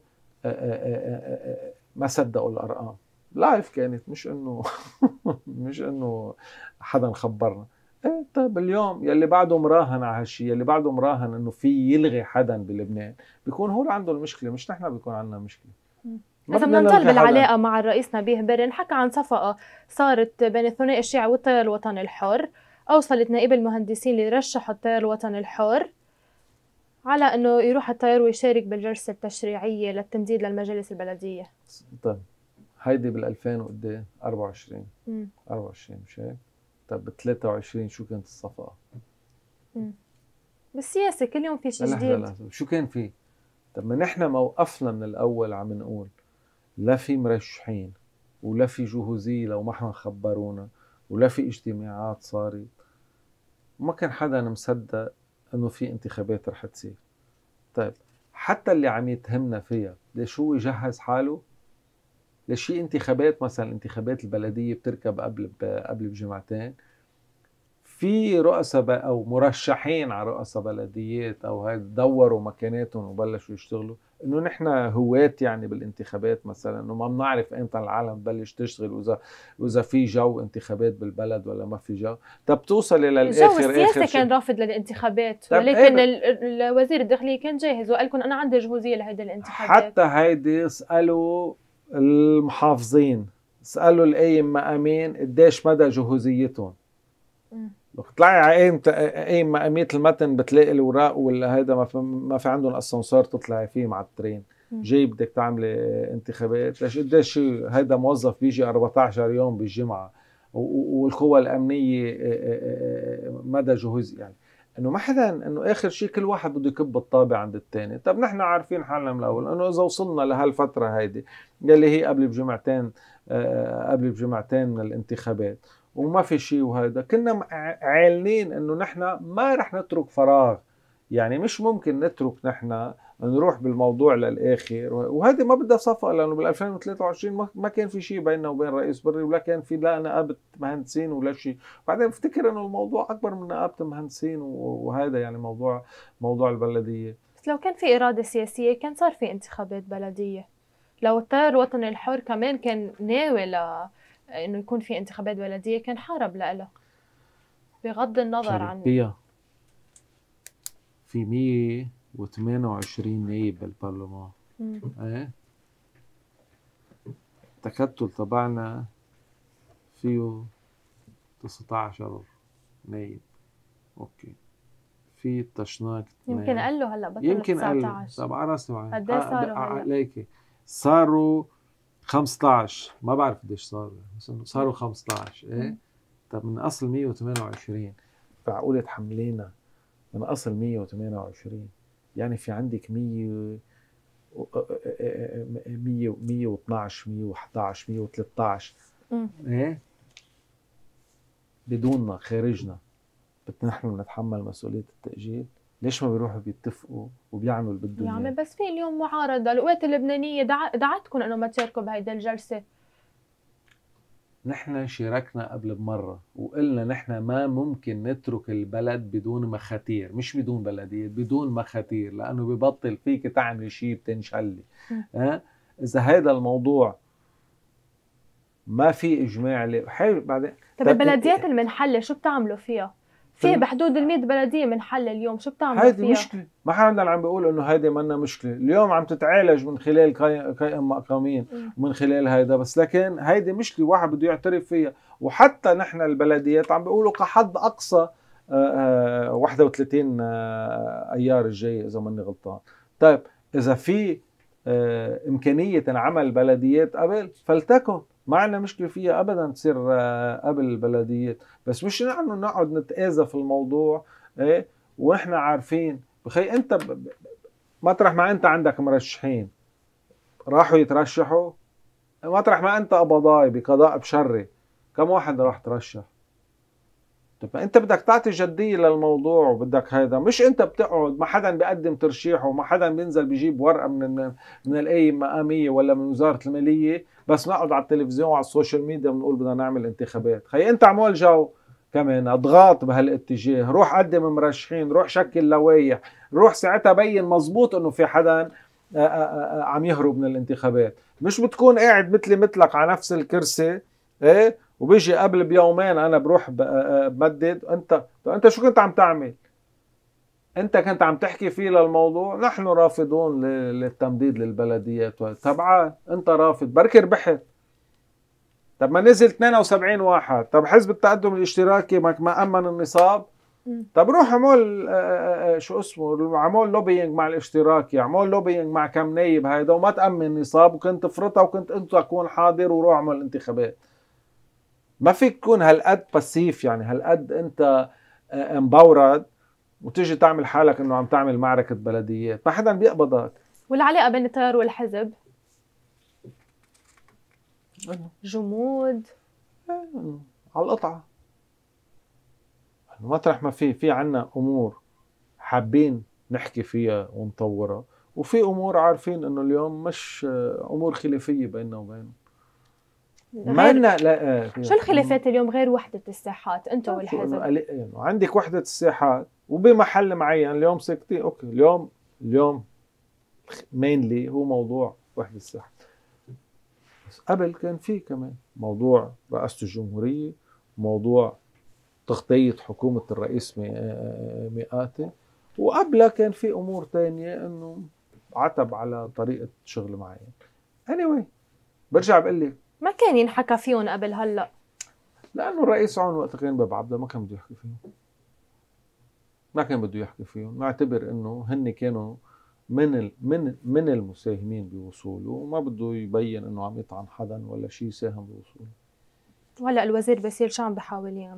ما صدقوا الارقام لايف كانت، مش انه مش انه حدا خبرنا. ايه طيب اليوم يلي بعده مراهن على هالشيء، يلي بعده مراهن انه في يلغي حدا بلبنان، بيكون هو اللي عنده المشكله، مش نحن بيكون عندنا مشكله. إذا بدنا نضل بالعلاقة مع الرئيس نبيه بري، نحكى عن صفقة صارت بين الثنائي الشيعي والتيار الوطني الحر. أوصلت نائب المهندسين اللي رشحوا التيار الوطني الحر على انه يروح التيار ويشارك بالجلسه التشريعيه للتمديد للمجالس البلديه. طيب هيدي بال ألفين وقد أربعة وعشرين امم أربعة وعشرين مش هيك؟ طيب ب ثلاثة وعشرين شو كانت الصفقه؟ امم بالسياسه كل يوم في شيء جديد. لا لا شو كان في؟ طب ما نحن موقفنا من الاول عم نقول لا في مرشحين ولا في جهوزيه لو ما احنا خبرونا ولا في اجتماعات صارت، وما كان حدا مصدق انه في انتخابات رح تصير. طيب حتى اللي عم يتهمنا فيها ليش هو يجهز حاله؟ ليش في انتخابات مثلا الانتخابات البلديه بتركب قبل قبل بجمعتين، في رؤساء او مرشحين على رؤساء بلديات او هاي دوروا مكاناتهم وبلشوا يشتغلوا، انه نحن هواة يعني بالانتخابات مثلا، انه ما بنعرف امتى العالم تبلش تشتغل واذا واذا في جو انتخابات بالبلد ولا ما في جو. طب توصلي للاخر جو السياسه كان رافض للانتخابات، ولكن ايه الوزير الداخليه كان جاهز وقال لكم انا عندي جهوزيه لهيدي الانتخابات. حتى هيدي اسالوا المحافظين، اسالوا القايم مقامين قديش مدى جهوزيتهم. طلعي على قايم قايم مقامية المتن بتلاقي الوراق ولا هيدا ما في ما في عندهم اسانسير تطلعي فيه مع الترين. جاي بدك تعملي انتخابات ليش قديش هيدا موظف بيجي أربعة عشر يوم بالجمعه والقوى الامنيه مدى جهوز يعني. انه ما حدا، انه اخر شيء كل واحد بده يكب الطابع عند الثاني. طب نحن عارفين حالنا من الاول انه اذا وصلنا لهالفتره هيدي يلي هي قبل بجمعتين، آه قبل بجمعتين من الانتخابات وما في شيء، وهذا كنا عالنين انه نحن ما رح نترك فراغ. يعني مش ممكن نترك نحن نروح بالموضوع للاخر، وهذه ما بدها صفقه، لانه بال ألفين وثلاثة وعشرين ما كان في شيء بيننا وبين رئيس بري، ولا كان في لا نقابه مهندسين ولا شيء. بعدين بفتكر انه الموضوع اكبر من نقابه المهندسين، وهذا يعني موضوع موضوع البلديه. بس لو كان في اراده سياسيه كان صار في انتخابات بلديه. لو التيار الوطني الحر كمان كان ناوي ل انه يكون في انتخابات بلديه كان حارب لها، بغض النظر عن فيها في مية وثمانية وعشرين نائب بالبرلمان. ايه التكتل تبعنا فيه تسعة عشر نائب. اوكي، في التشناك يمكن قالوا هلا بطل يمكن تسعة عشر. طب على راسي وعيني. قد ايه صاروا هلا؟ عليكي صاروا خمسة عشر، ما بعرف قديش صاروا، بس انه صاروا خمسة عشر. ايه طب من اصل مية وثمانية وعشرين معقولة تحملينا من اصل مية وثمانية وعشرين؟ يعني في عندك مية مية مية واثناشر مية وأحد عشر مية وثلاثة عشر ايه بدوننا خارجنا بدنا نحن نتحمل مسؤولية التأجيل. ليش ما بيروحوا بيتفقوا وبيعملوا اللي بدهم يا عمي اياه؟ بس في اليوم معارضة، القوات اللبنانية دع... دعتكم انه ما تشاركوا بهيدي الجلسة. نحن شاركنا قبل بمرة وقلنا نحن ما ممكن نترك البلد بدون مخاتير، مش بدون بلدية، بدون مخاتير، لأنه ببطل فيك تعمل شيء بتنشلي. أه؟ إذا هذا الموضوع ما في إجماع لي حلو. بعدين طب البلديات المنحلة شو بتعملوا فيها؟ في بحدود ال مية بلدية منحلة اليوم، شو بتعملوا فيها؟ هذه مشكلة، ما حدا عم بيقول انه هذه منا مشكلة، اليوم عم تتعالج من خلال قائم مقامين ومن خلال هيدا، بس لكن هيدي مشكلة واحد بده يعترف فيها. وحتى نحن البلديات عم بيقولوا كحد اقصى واحد وثلاثين ايار الجاي اذا ماني غلطان. طيب اذا في امكانية عمل بلديات قبل فلتكن، ما عندنا مشكلة فيها أبدا تصير قبل البلديات، بس مش نحن نقعد نتآذى في الموضوع. إيه وإحنا عارفين بخي أنت ب... ب... مطرح ما أنت عندك مرشحين راحوا يترشحوا، مطرح ما أنت قبضاي بقضاء بشري كم واحد راح ترشح؟ طب انت بدك تعطي جديه للموضوع وبدك هيدا، مش انت بتقعد ما حدا بيقدم ترشيحه وما حدا بينزل بيجيب ورقه من من القايمه المقاميه ولا من وزاره الماليه، بس نقعد على التلفزيون وعلى السوشيال ميديا بنقول بدنا نعمل انتخابات. خي انت عمول جو كمان اضغاط بهالاتجاه، روح قدم مرشحين، روح شكل لوائح، روح ساعتها بين مزبوط انه في حدا عم يهرب من الانتخابات. مش بتكون قاعد مثلي مثلك على نفس الكرسي ايه وبيجي قبل بيومين انا بروح بمدد. انت انت شو كنت عم تعمل؟ انت كنت عم تحكي فيه للموضوع نحن رافضون للتمديد للبلديات تبعها، انت رافض بركي ربحت. طب ما نزل اثنين وسبعين واحد، طب حزب التقدم الاشتراكي ما امن النصاب، طب روح عمول شو اسمه عمول لوبينج مع الاشتراكي، عمول لوبينج مع كم نايب هيدا وما تامن نصاب وكنت فرطها وكنت انت تكون حاضر وروح اعمل انتخابات. ما فيك تكون هالقد باسيف، يعني هالقد انت مبورد وتيجي تعمل حالك انه عم تعمل معركة بلديات، ما حدا بيقبضك. والعلاقة بين التيار والحزب جمود على القطعة. مطرح ما في في عنا امور حابين نحكي فيها ونطورها، وفي امور عارفين انه اليوم مش امور خلافية بيننا وبينهم. ما لا شو الخلافات اليوم غير وحدة الساحات انت والحزب؟ يعني عندك وحدة الساحات وبمحل معين اليوم ساكتين، اوكي اليوم اليوم مينلي هو موضوع وحدة الساحات، بس قبل كان في كمان موضوع رئاسة الجمهورية، موضوع تغطية حكومة الرئيس مئاتي، وقبلها كان في امور تانية انه عتب على طريقة شغل معين. anyway برجع بقول لك ما كان ينحكى فيهم قبل هلا، لانه الرئيس عون وقت كان باب عبده ما كان بده يحكي فيهم، ما كان بده يحكي فيهم، نعتبر انه هن كانوا من ال من من المساهمين بوصوله وما بده يبين انه عم يطعن حدا ولا شيء ساهم بوصوله. وهلا الوزير بصير شو عم بحاول يعمل؟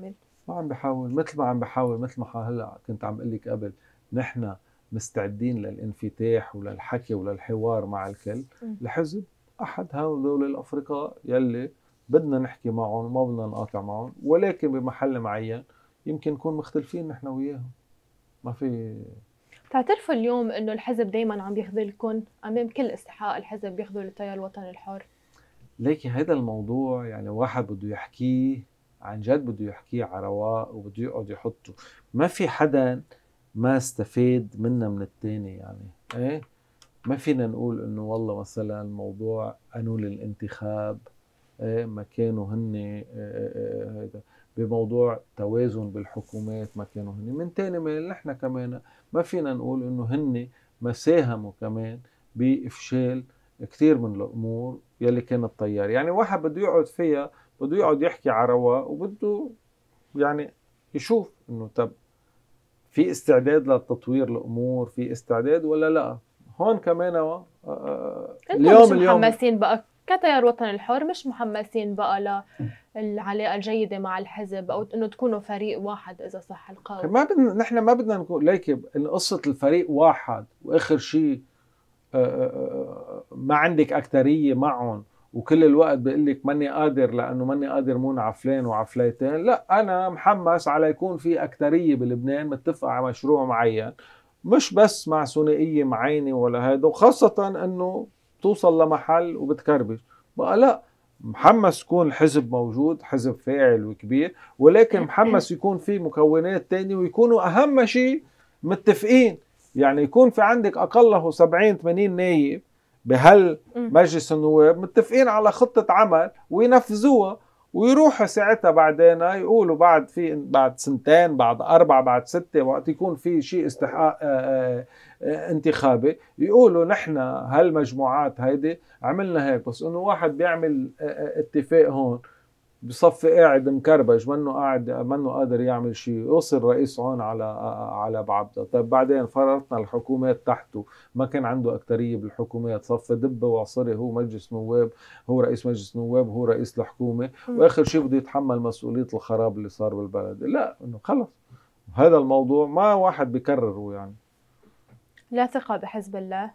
ما عم بحاول مثل ما عم بحاول مثل ما هلا كنت عم اقول لك قبل، نحن مستعدين للانفتاح وللحكي وللحوار مع الكل. م. الحزب احد هؤلاء الافرقاء يلي بدنا نحكي معهم وما بدنا نقاطع معهم، ولكن بمحل معين يمكن نكون مختلفين نحن وياهم. ما في. تعترفوا اليوم انه الحزب دائما عم يخذلكم امام كل استحقاق الحزب بيخذل التيار الوطني الحر؟ ليكي هذا الموضوع يعني واحد بده يحكيه عن جد، بده يحكيه على رواق وبده يقعد يحطه. ما في حدا ما استفاد منا من التاني يعني. ايه، ما فينا نقول انه والله مثلا موضوع قانون الانتخاب ايه ما كانوا هن إيه إيه هيدا، بموضوع توازن بالحكومات ما كانوا هن من تاني. ما نحن كمان ما فينا نقول انه هن ما ساهموا كمان بافشال كثير من الامور يلي كان التيار. يعني واحد بده يقعد فيها، بده يقعد يحكي على رواق وبده يعني يشوف انه طب في استعداد لتطوير الامور، في استعداد ولا لا. هون كمان آه، آه، انتم مش اليوم اليوم محمسين بقى كتيار وطني الحر، مش محمسين بقى للعلاقه الجيده مع الحزب او انه تكونوا فريق واحد اذا صح القول؟ ما بدنا نحن ما بدنا نكون ليك قصه الفريق واحد واخر شيء ما عندك اكتريه معهم وكل الوقت بقول لك ماني قادر لانه ماني قادر مون على فلان وعلى فليتين. لا، انا محمس على يكون في اكتريه بلبنان متفقه على مشروع معين، مش بس مع ثنائيه معينه ولا هذا، وخاصه انه توصل لمحل وبتكربش بقى. لا، محمس يكون الحزب موجود، حزب فاعل وكبير، ولكن محمس يكون في مكونات تانية ويكونوا اهم شيء متفقين. يعني يكون في عندك اقله سبعين ثمانين نايب بهالمجلس النواب متفقين على خطة عمل وينفذوها، ويروحوا ساعتها بعدين يقولوا بعد في بعد سنتين بعد أربعة بعد ستة وقت يكون في شيء استحقاق آآ آآ انتخابي، يقولوا نحن هالمجموعات هيدي عملنا هيك. بس انه واحد بيعمل اتفاق هون بصفي قاعد مكربج منه قاعد منه قادر يعمل شيء، يوصل رئيس هون على على بعبده. طيب بعدين فرضنا الحكومات تحته ما كان عنده اكتريه بالحكومات، صفي دبه وعصري هو مجلس نواب، هو رئيس مجلس نواب، هو رئيس الحكومه، واخر شيء بده يتحمل مسؤوليه الخراب اللي صار بالبلد. لا، انه خلص هذا الموضوع ما واحد بيكرره. يعني لا ثقه بحزب الله.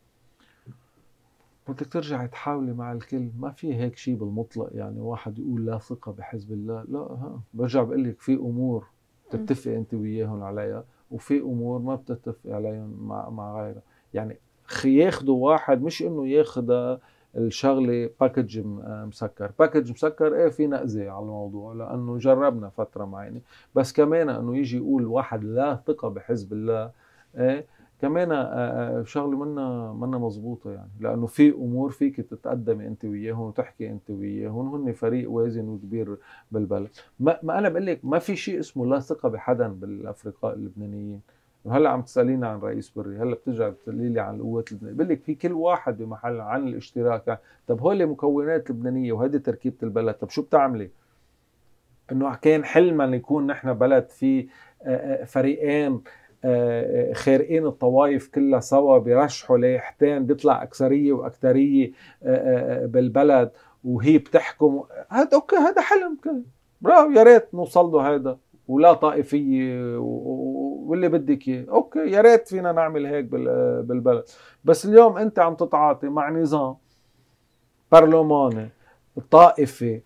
بدك ترجعي تحاولي مع الكل، ما في هيك شيء بالمطلق يعني واحد يقول لا ثقة بحزب الله. لا، ها برجع بقول لك في امور بتتفق انت وياهم عليها، وفي امور ما بتتفق عليهم مع مع غيرها. يعني ياخذوا واحد، مش انه ياخذ الشغله باكج مسكر. باكج مسكر ايه في نقزه على الموضوع لانه جربنا فتره معينه، بس كمان انه يجي يقول واحد لا ثقة بحزب الله ايه كمان شغله منا منا مزبوطه. يعني لانه في امور فيك تتقدمي انت وياهم وتحكي انت وياهم، هن فريق وازن وكبير بالبلد. ما, ما انا بقول لك ما في شيء اسمه لا ثقه بحدا بالافرقاء اللبنانيين. وهلا عم تساليني عن رئيس بري، هلا بترجع بتقولي لي عن القوات اللبنانيه، بقول لك في كل واحد بمحل عن الاشتراك. يعني طب هول مكونات لبنانيه وهذه تركيبه البلد، طب شو بتعملي؟ انه كان حلما يكون نحن بلد في فريقين خارقين الطوائف كلها سوا بيرشحوا ليحتين بيطلع اكثريه واكثريه بالبلد وهي بتحكم. هذا اوكي، هذا حلم كان برافو، يا ريت نوصل له هذا، ولا طائفيه واللي بدك اياه. اوكي، يا ريت فينا نعمل هيك بالبلد. بس اليوم انت عم تتعاطي مع نظام برلماني طائفي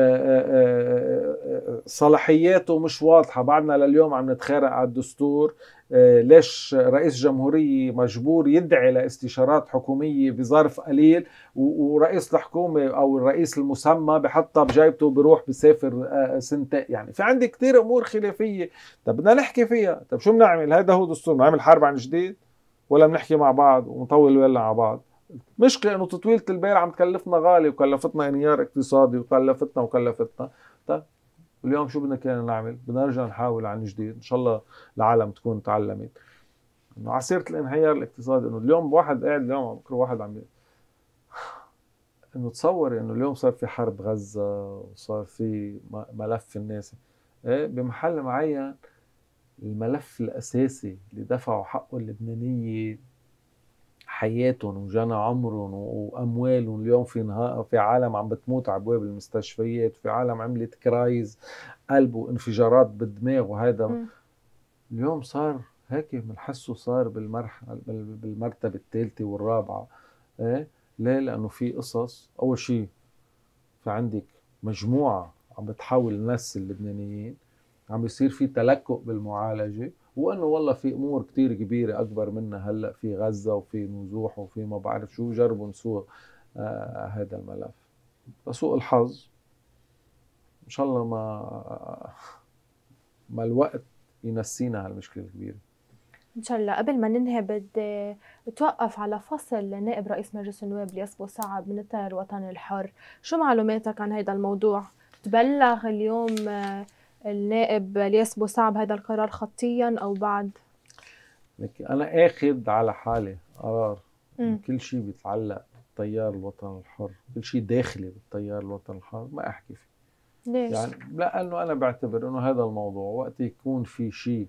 صلاحياته مش واضحة. بعدنا لليوم عم نتخانق على الدستور. ليش رئيس جمهورية مجبور يدعي لاستشارات حكومية بظرف قليل، ورئيس الحكومة أو الرئيس المسمى بحطها بجايبته بروح بسافر سنتين؟ يعني في عندي كتير أمور خلافية. طب بدنا نحكي فيها. طب شو بنعمل؟ هذا هو دستور، نعمل حرب عن جديد ولا بنحكي مع بعض ونطول الولع على بعض؟ مشكلة انه تطويلة البير عم تكلفنا غالي وكلفتنا انهيار اقتصادي وكلفتنا وكلفتنا. طيب اليوم شو بدنا كنا نعمل؟ بدنا نرجع نحاول عن جديد. ان شاء الله العالم تكون تعلمت انه عسيرة الانهيار الاقتصادي، انه اليوم واحد قاعد اليوم بكره واحد عم انه تصوري انه اليوم صار في حرب غزة وصار في ملف الناس ايه بمحل معين. الملف الاساسي اللي دفعوا حقه اللبنانية حياتهم وجنى عمرهم واموالهم. اليوم في نهار في عالم عم بتموت على ابواب المستشفيات، في عالم عملت كرايز قلب وانفجارات بالدماغ. وهذا م. اليوم صار هيك بنحسه صار بالمرحله بالمرتبه الثالثه والرابعه. ايه ليه؟ لانه في قصص. اول شيء في عندك مجموعه عم بتحاول ناس اللبنانيين، عم بيصير في تلكؤ بالمعالجه، وانه والله في امور كتير كبيره اكبر منا هلا، في غزه وفي نزوح وفي ما بعرف شو، جربوا نسوق آه هذا الملف. فسوء الحظ ان شاء الله ما ما الوقت ينسينا هالمشكله الكبيره. إن شاء الله. قبل ما ننهي بدي أتوقف على فصل نائب رئيس مجلس النواب الياس بوصعب من التيار الوطني الحر. شو معلوماتك عن هذا الموضوع؟ تبلغ اليوم النائب الياس بوصعب هذا القرار خطيا أو بعد؟ لكن أنا آخذ على حالي قرار م. كل شيء بيتعلق بالتيار الوطني الحر، كل شيء داخلي بالتيار الوطني الحر ما أحكي فيه. ليش؟ يعني لأنه أنا بعتبر إنه هذا الموضوع وقت يكون في شيء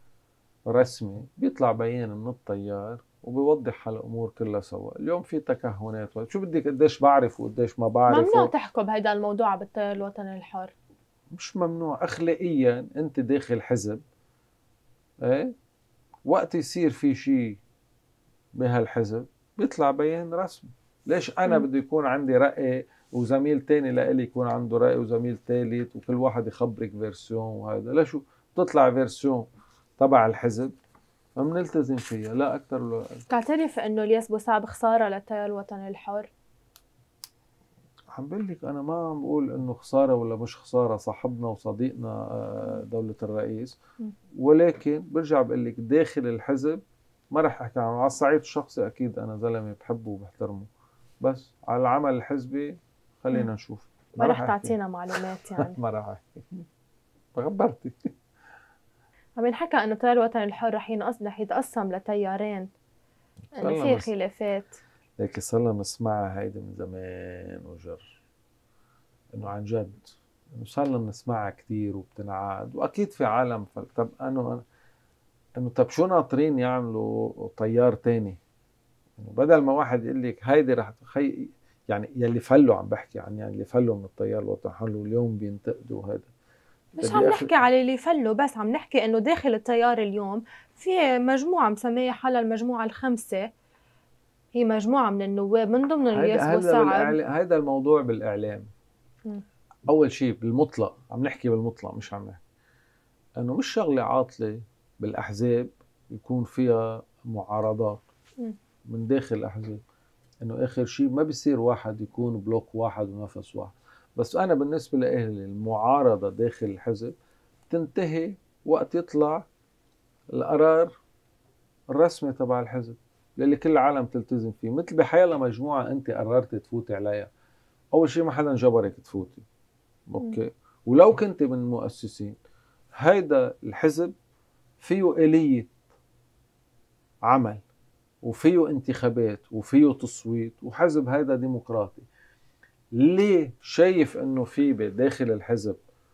رسمي بيطلع بيان من التيار وبيوضح هالأمور كلها سوا. اليوم في تكهنات، شو بدك قديش بعرف وقديش ما بعرف. ممنوع تحكوا بهذا الموضوع بالتيار الوطني الحر. مش ممنوع أخلاقيا. أنت داخل حزب، إيه وقت يصير في شيء بهالحزب بيطلع بيان رسمي. ليش أنا م. بده يكون عندي رأي وزميل تاني لإلي يكون عنده رأي وزميل ثالث وكل واحد يخبرك فيرسيون؟ وهذا لا، شو بتطلع فيرسيون تبع الحزب فبنلتزم فيها، لا أكثر ولا أقل. تعترف إنه الياس بوصعب خسارة للتيار الوطني الحر؟ عم بقول لك أنا ما عم بقول إنه خسارة ولا مش خسارة، صاحبنا وصديقنا دولة الرئيس، ولكن برجع بقول لك داخل الحزب ما رح أحكي عنه. على الصعيد الشخصي أكيد أنا زلمة بحبه وبحترمه، بس على العمل الحزبي خلينا نشوف. ما رح تعطينا معلومات يعني؟ ما رح أحكي، خبرتي. عم ينحكى انه التيار الوطني الحر رح ينقص رح يتقسم لتيارين، انه في خلافات. لكن صرنا نسمعها هيدي من زمان وجر، انه عن جد انه صرنا نسمعها كثير وبتنعاد، واكيد في عالم فل... طب انه انه طب شو ناطرين يعملوا طيار تاني؟ يعني بدل ما واحد يقول لك هيدي رح تخي، يعني يلي فلوا عم بحكي عن يعني اللي فلوا من التيار الوطني الحر اليوم بينتقدوا هذا. مش عم نحكي على اللي فلوا بس، عم نحكي انه داخل التيار اليوم في مجموعه مسميه حالها المجموعه الخمسه، هي مجموعه من النواب من ضمن الياس بوصعب. هذا الموضوع بالاعلام. م. اول شيء بالمطلق عم نحكي بالمطلق، مش عم نحكي انه مش شغله عاطله بالاحزاب يكون فيها معارضات م. من داخل الاحزاب، انه اخر شيء ما بيصير واحد يكون بلوك واحد ونفس واحد. بس انا بالنسبه لي المعارضه داخل الحزب تنتهي وقت يطلع القرار الرسمي تبع الحزب اللي كل العالم تلتزم فيه. مثل بحيالله مجموعه انت قررت تفوتي عليها، اول شيء ما حدا جبرك تفوتي، اوكي م. ولو كنت من المؤسسين، هيدا الحزب فيه آلية عمل وفيه انتخابات وفيه تصويت، وحزب هيدا ديمقراطي. ليه شايف انه في بداخل الحزب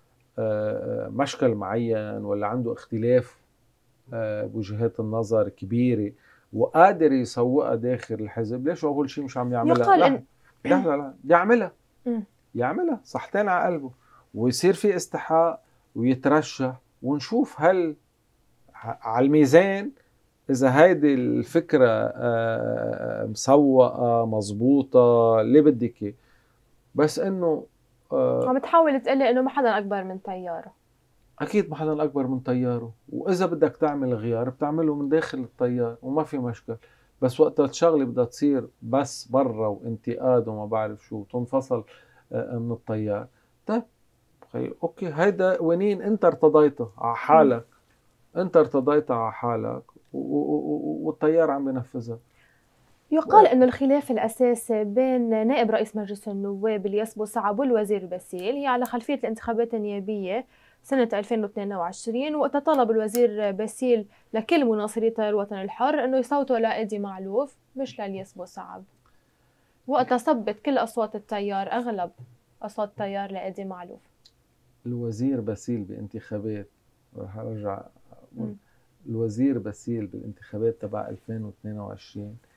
مشكل معين ولا عنده اختلاف بوجهات النظر كبيرة وقادر يسوقها داخل الحزب، ليش أول شيء مش عم يعملها؟ يقال لا إن... لا لا لا يعملها يعملها صحتين على قلبه، ويصير في استحقاق ويترشح، ونشوف هل على الميزان إذا هيدي الفكرة مسوقة مزبوطة اللي بدك. بس إنه آه عم تحاول تقلي إنه ما حدا أكبر من تياره. أكيد ما حدا أكبر من تياره، وإذا بدك تعمل غيار بتعمله من داخل التيار وما في مشكل. بس وقت الشغلة بدها تصير بس برا وانتقاد وما بعرف شو تنفصل من التيار، طيب خي أوكي هيدا ونين أنت ارتضيتها على حالك، أنت ارتضيتها على حالك والتيار عم بينفذها. يقال أن الخلاف الأساسي بين نائب رئيس مجلس النواب الياس بوصعب والوزير باسيل هي على خلفية الانتخابات النيابية سنة ألفين واثنين وعشرين، وقت طلب الوزير باسيل لكل مناصري التيار الوطني الحر أنه يصوتوا لإدي معلوف مش للياس بوصعب. وقتها صبت كل أصوات التيار، أغلب أصوات التيار لإدي معلوف. الوزير باسيل بانتخابات، رح أرجع الوزير باسيل بالانتخابات تبع ألفين واثنين وعشرين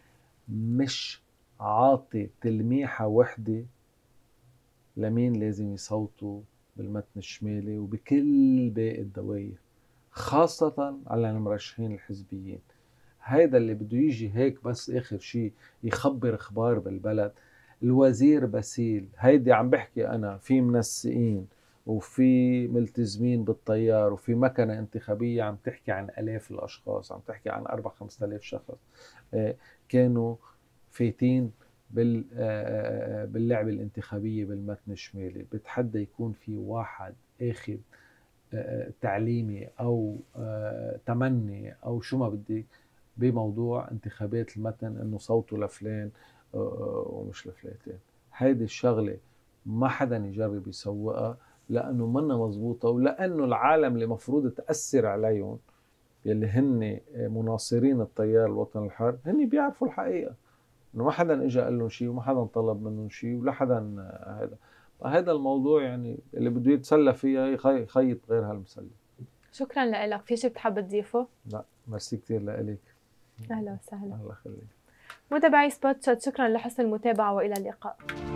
مش عاطي تلميحة وحدة لمين لازم يصوتوا بالمتن الشمالي وبكل باقي الدوائر، خاصة على المرشحين الحزبيين. هيدا اللي بده يجي هيك بس آخر شيء يخبر اخبار بالبلد. الوزير باسيل هيدي عم بحكي انا في منسقين وفي ملتزمين بالتيار وفي مكنة انتخابية عم تحكي عن آلاف الأشخاص، عم تحكي عن أربع خمسة آلاف شخص كانوا فايتين بال باللعبة الانتخابية بالمتن الشمالي. بتحدى يكون في واحد اخذ تعليمي أو تمني أو شو ما بدك بموضوع انتخابات المتن انه صوته لفلان ومش لفلاتين. هيدي الشغلة ما حدا يجرب يسوقها لأنه منا مزبوطة، ولأنه العالم اللي مفروض تأثر عليهم يلي هن مناصرين التيار الوطني الحر هن بيعرفوا الحقيقة، انه ما حدا اجى قال لهم شيء وما حدا طلب منهم شيء ولا حدا هذا. هذا الموضوع يعني اللي بده يتسلى فيها يخيط غير هالمسلى. شكرا لك. في شيء بتحب تضيفه؟ لا ميرسي كثير لك. اهلا وسهلا. الله يخليك. متابعي سبوت شوت، شكرا لحسن المتابعة وإلى اللقاء.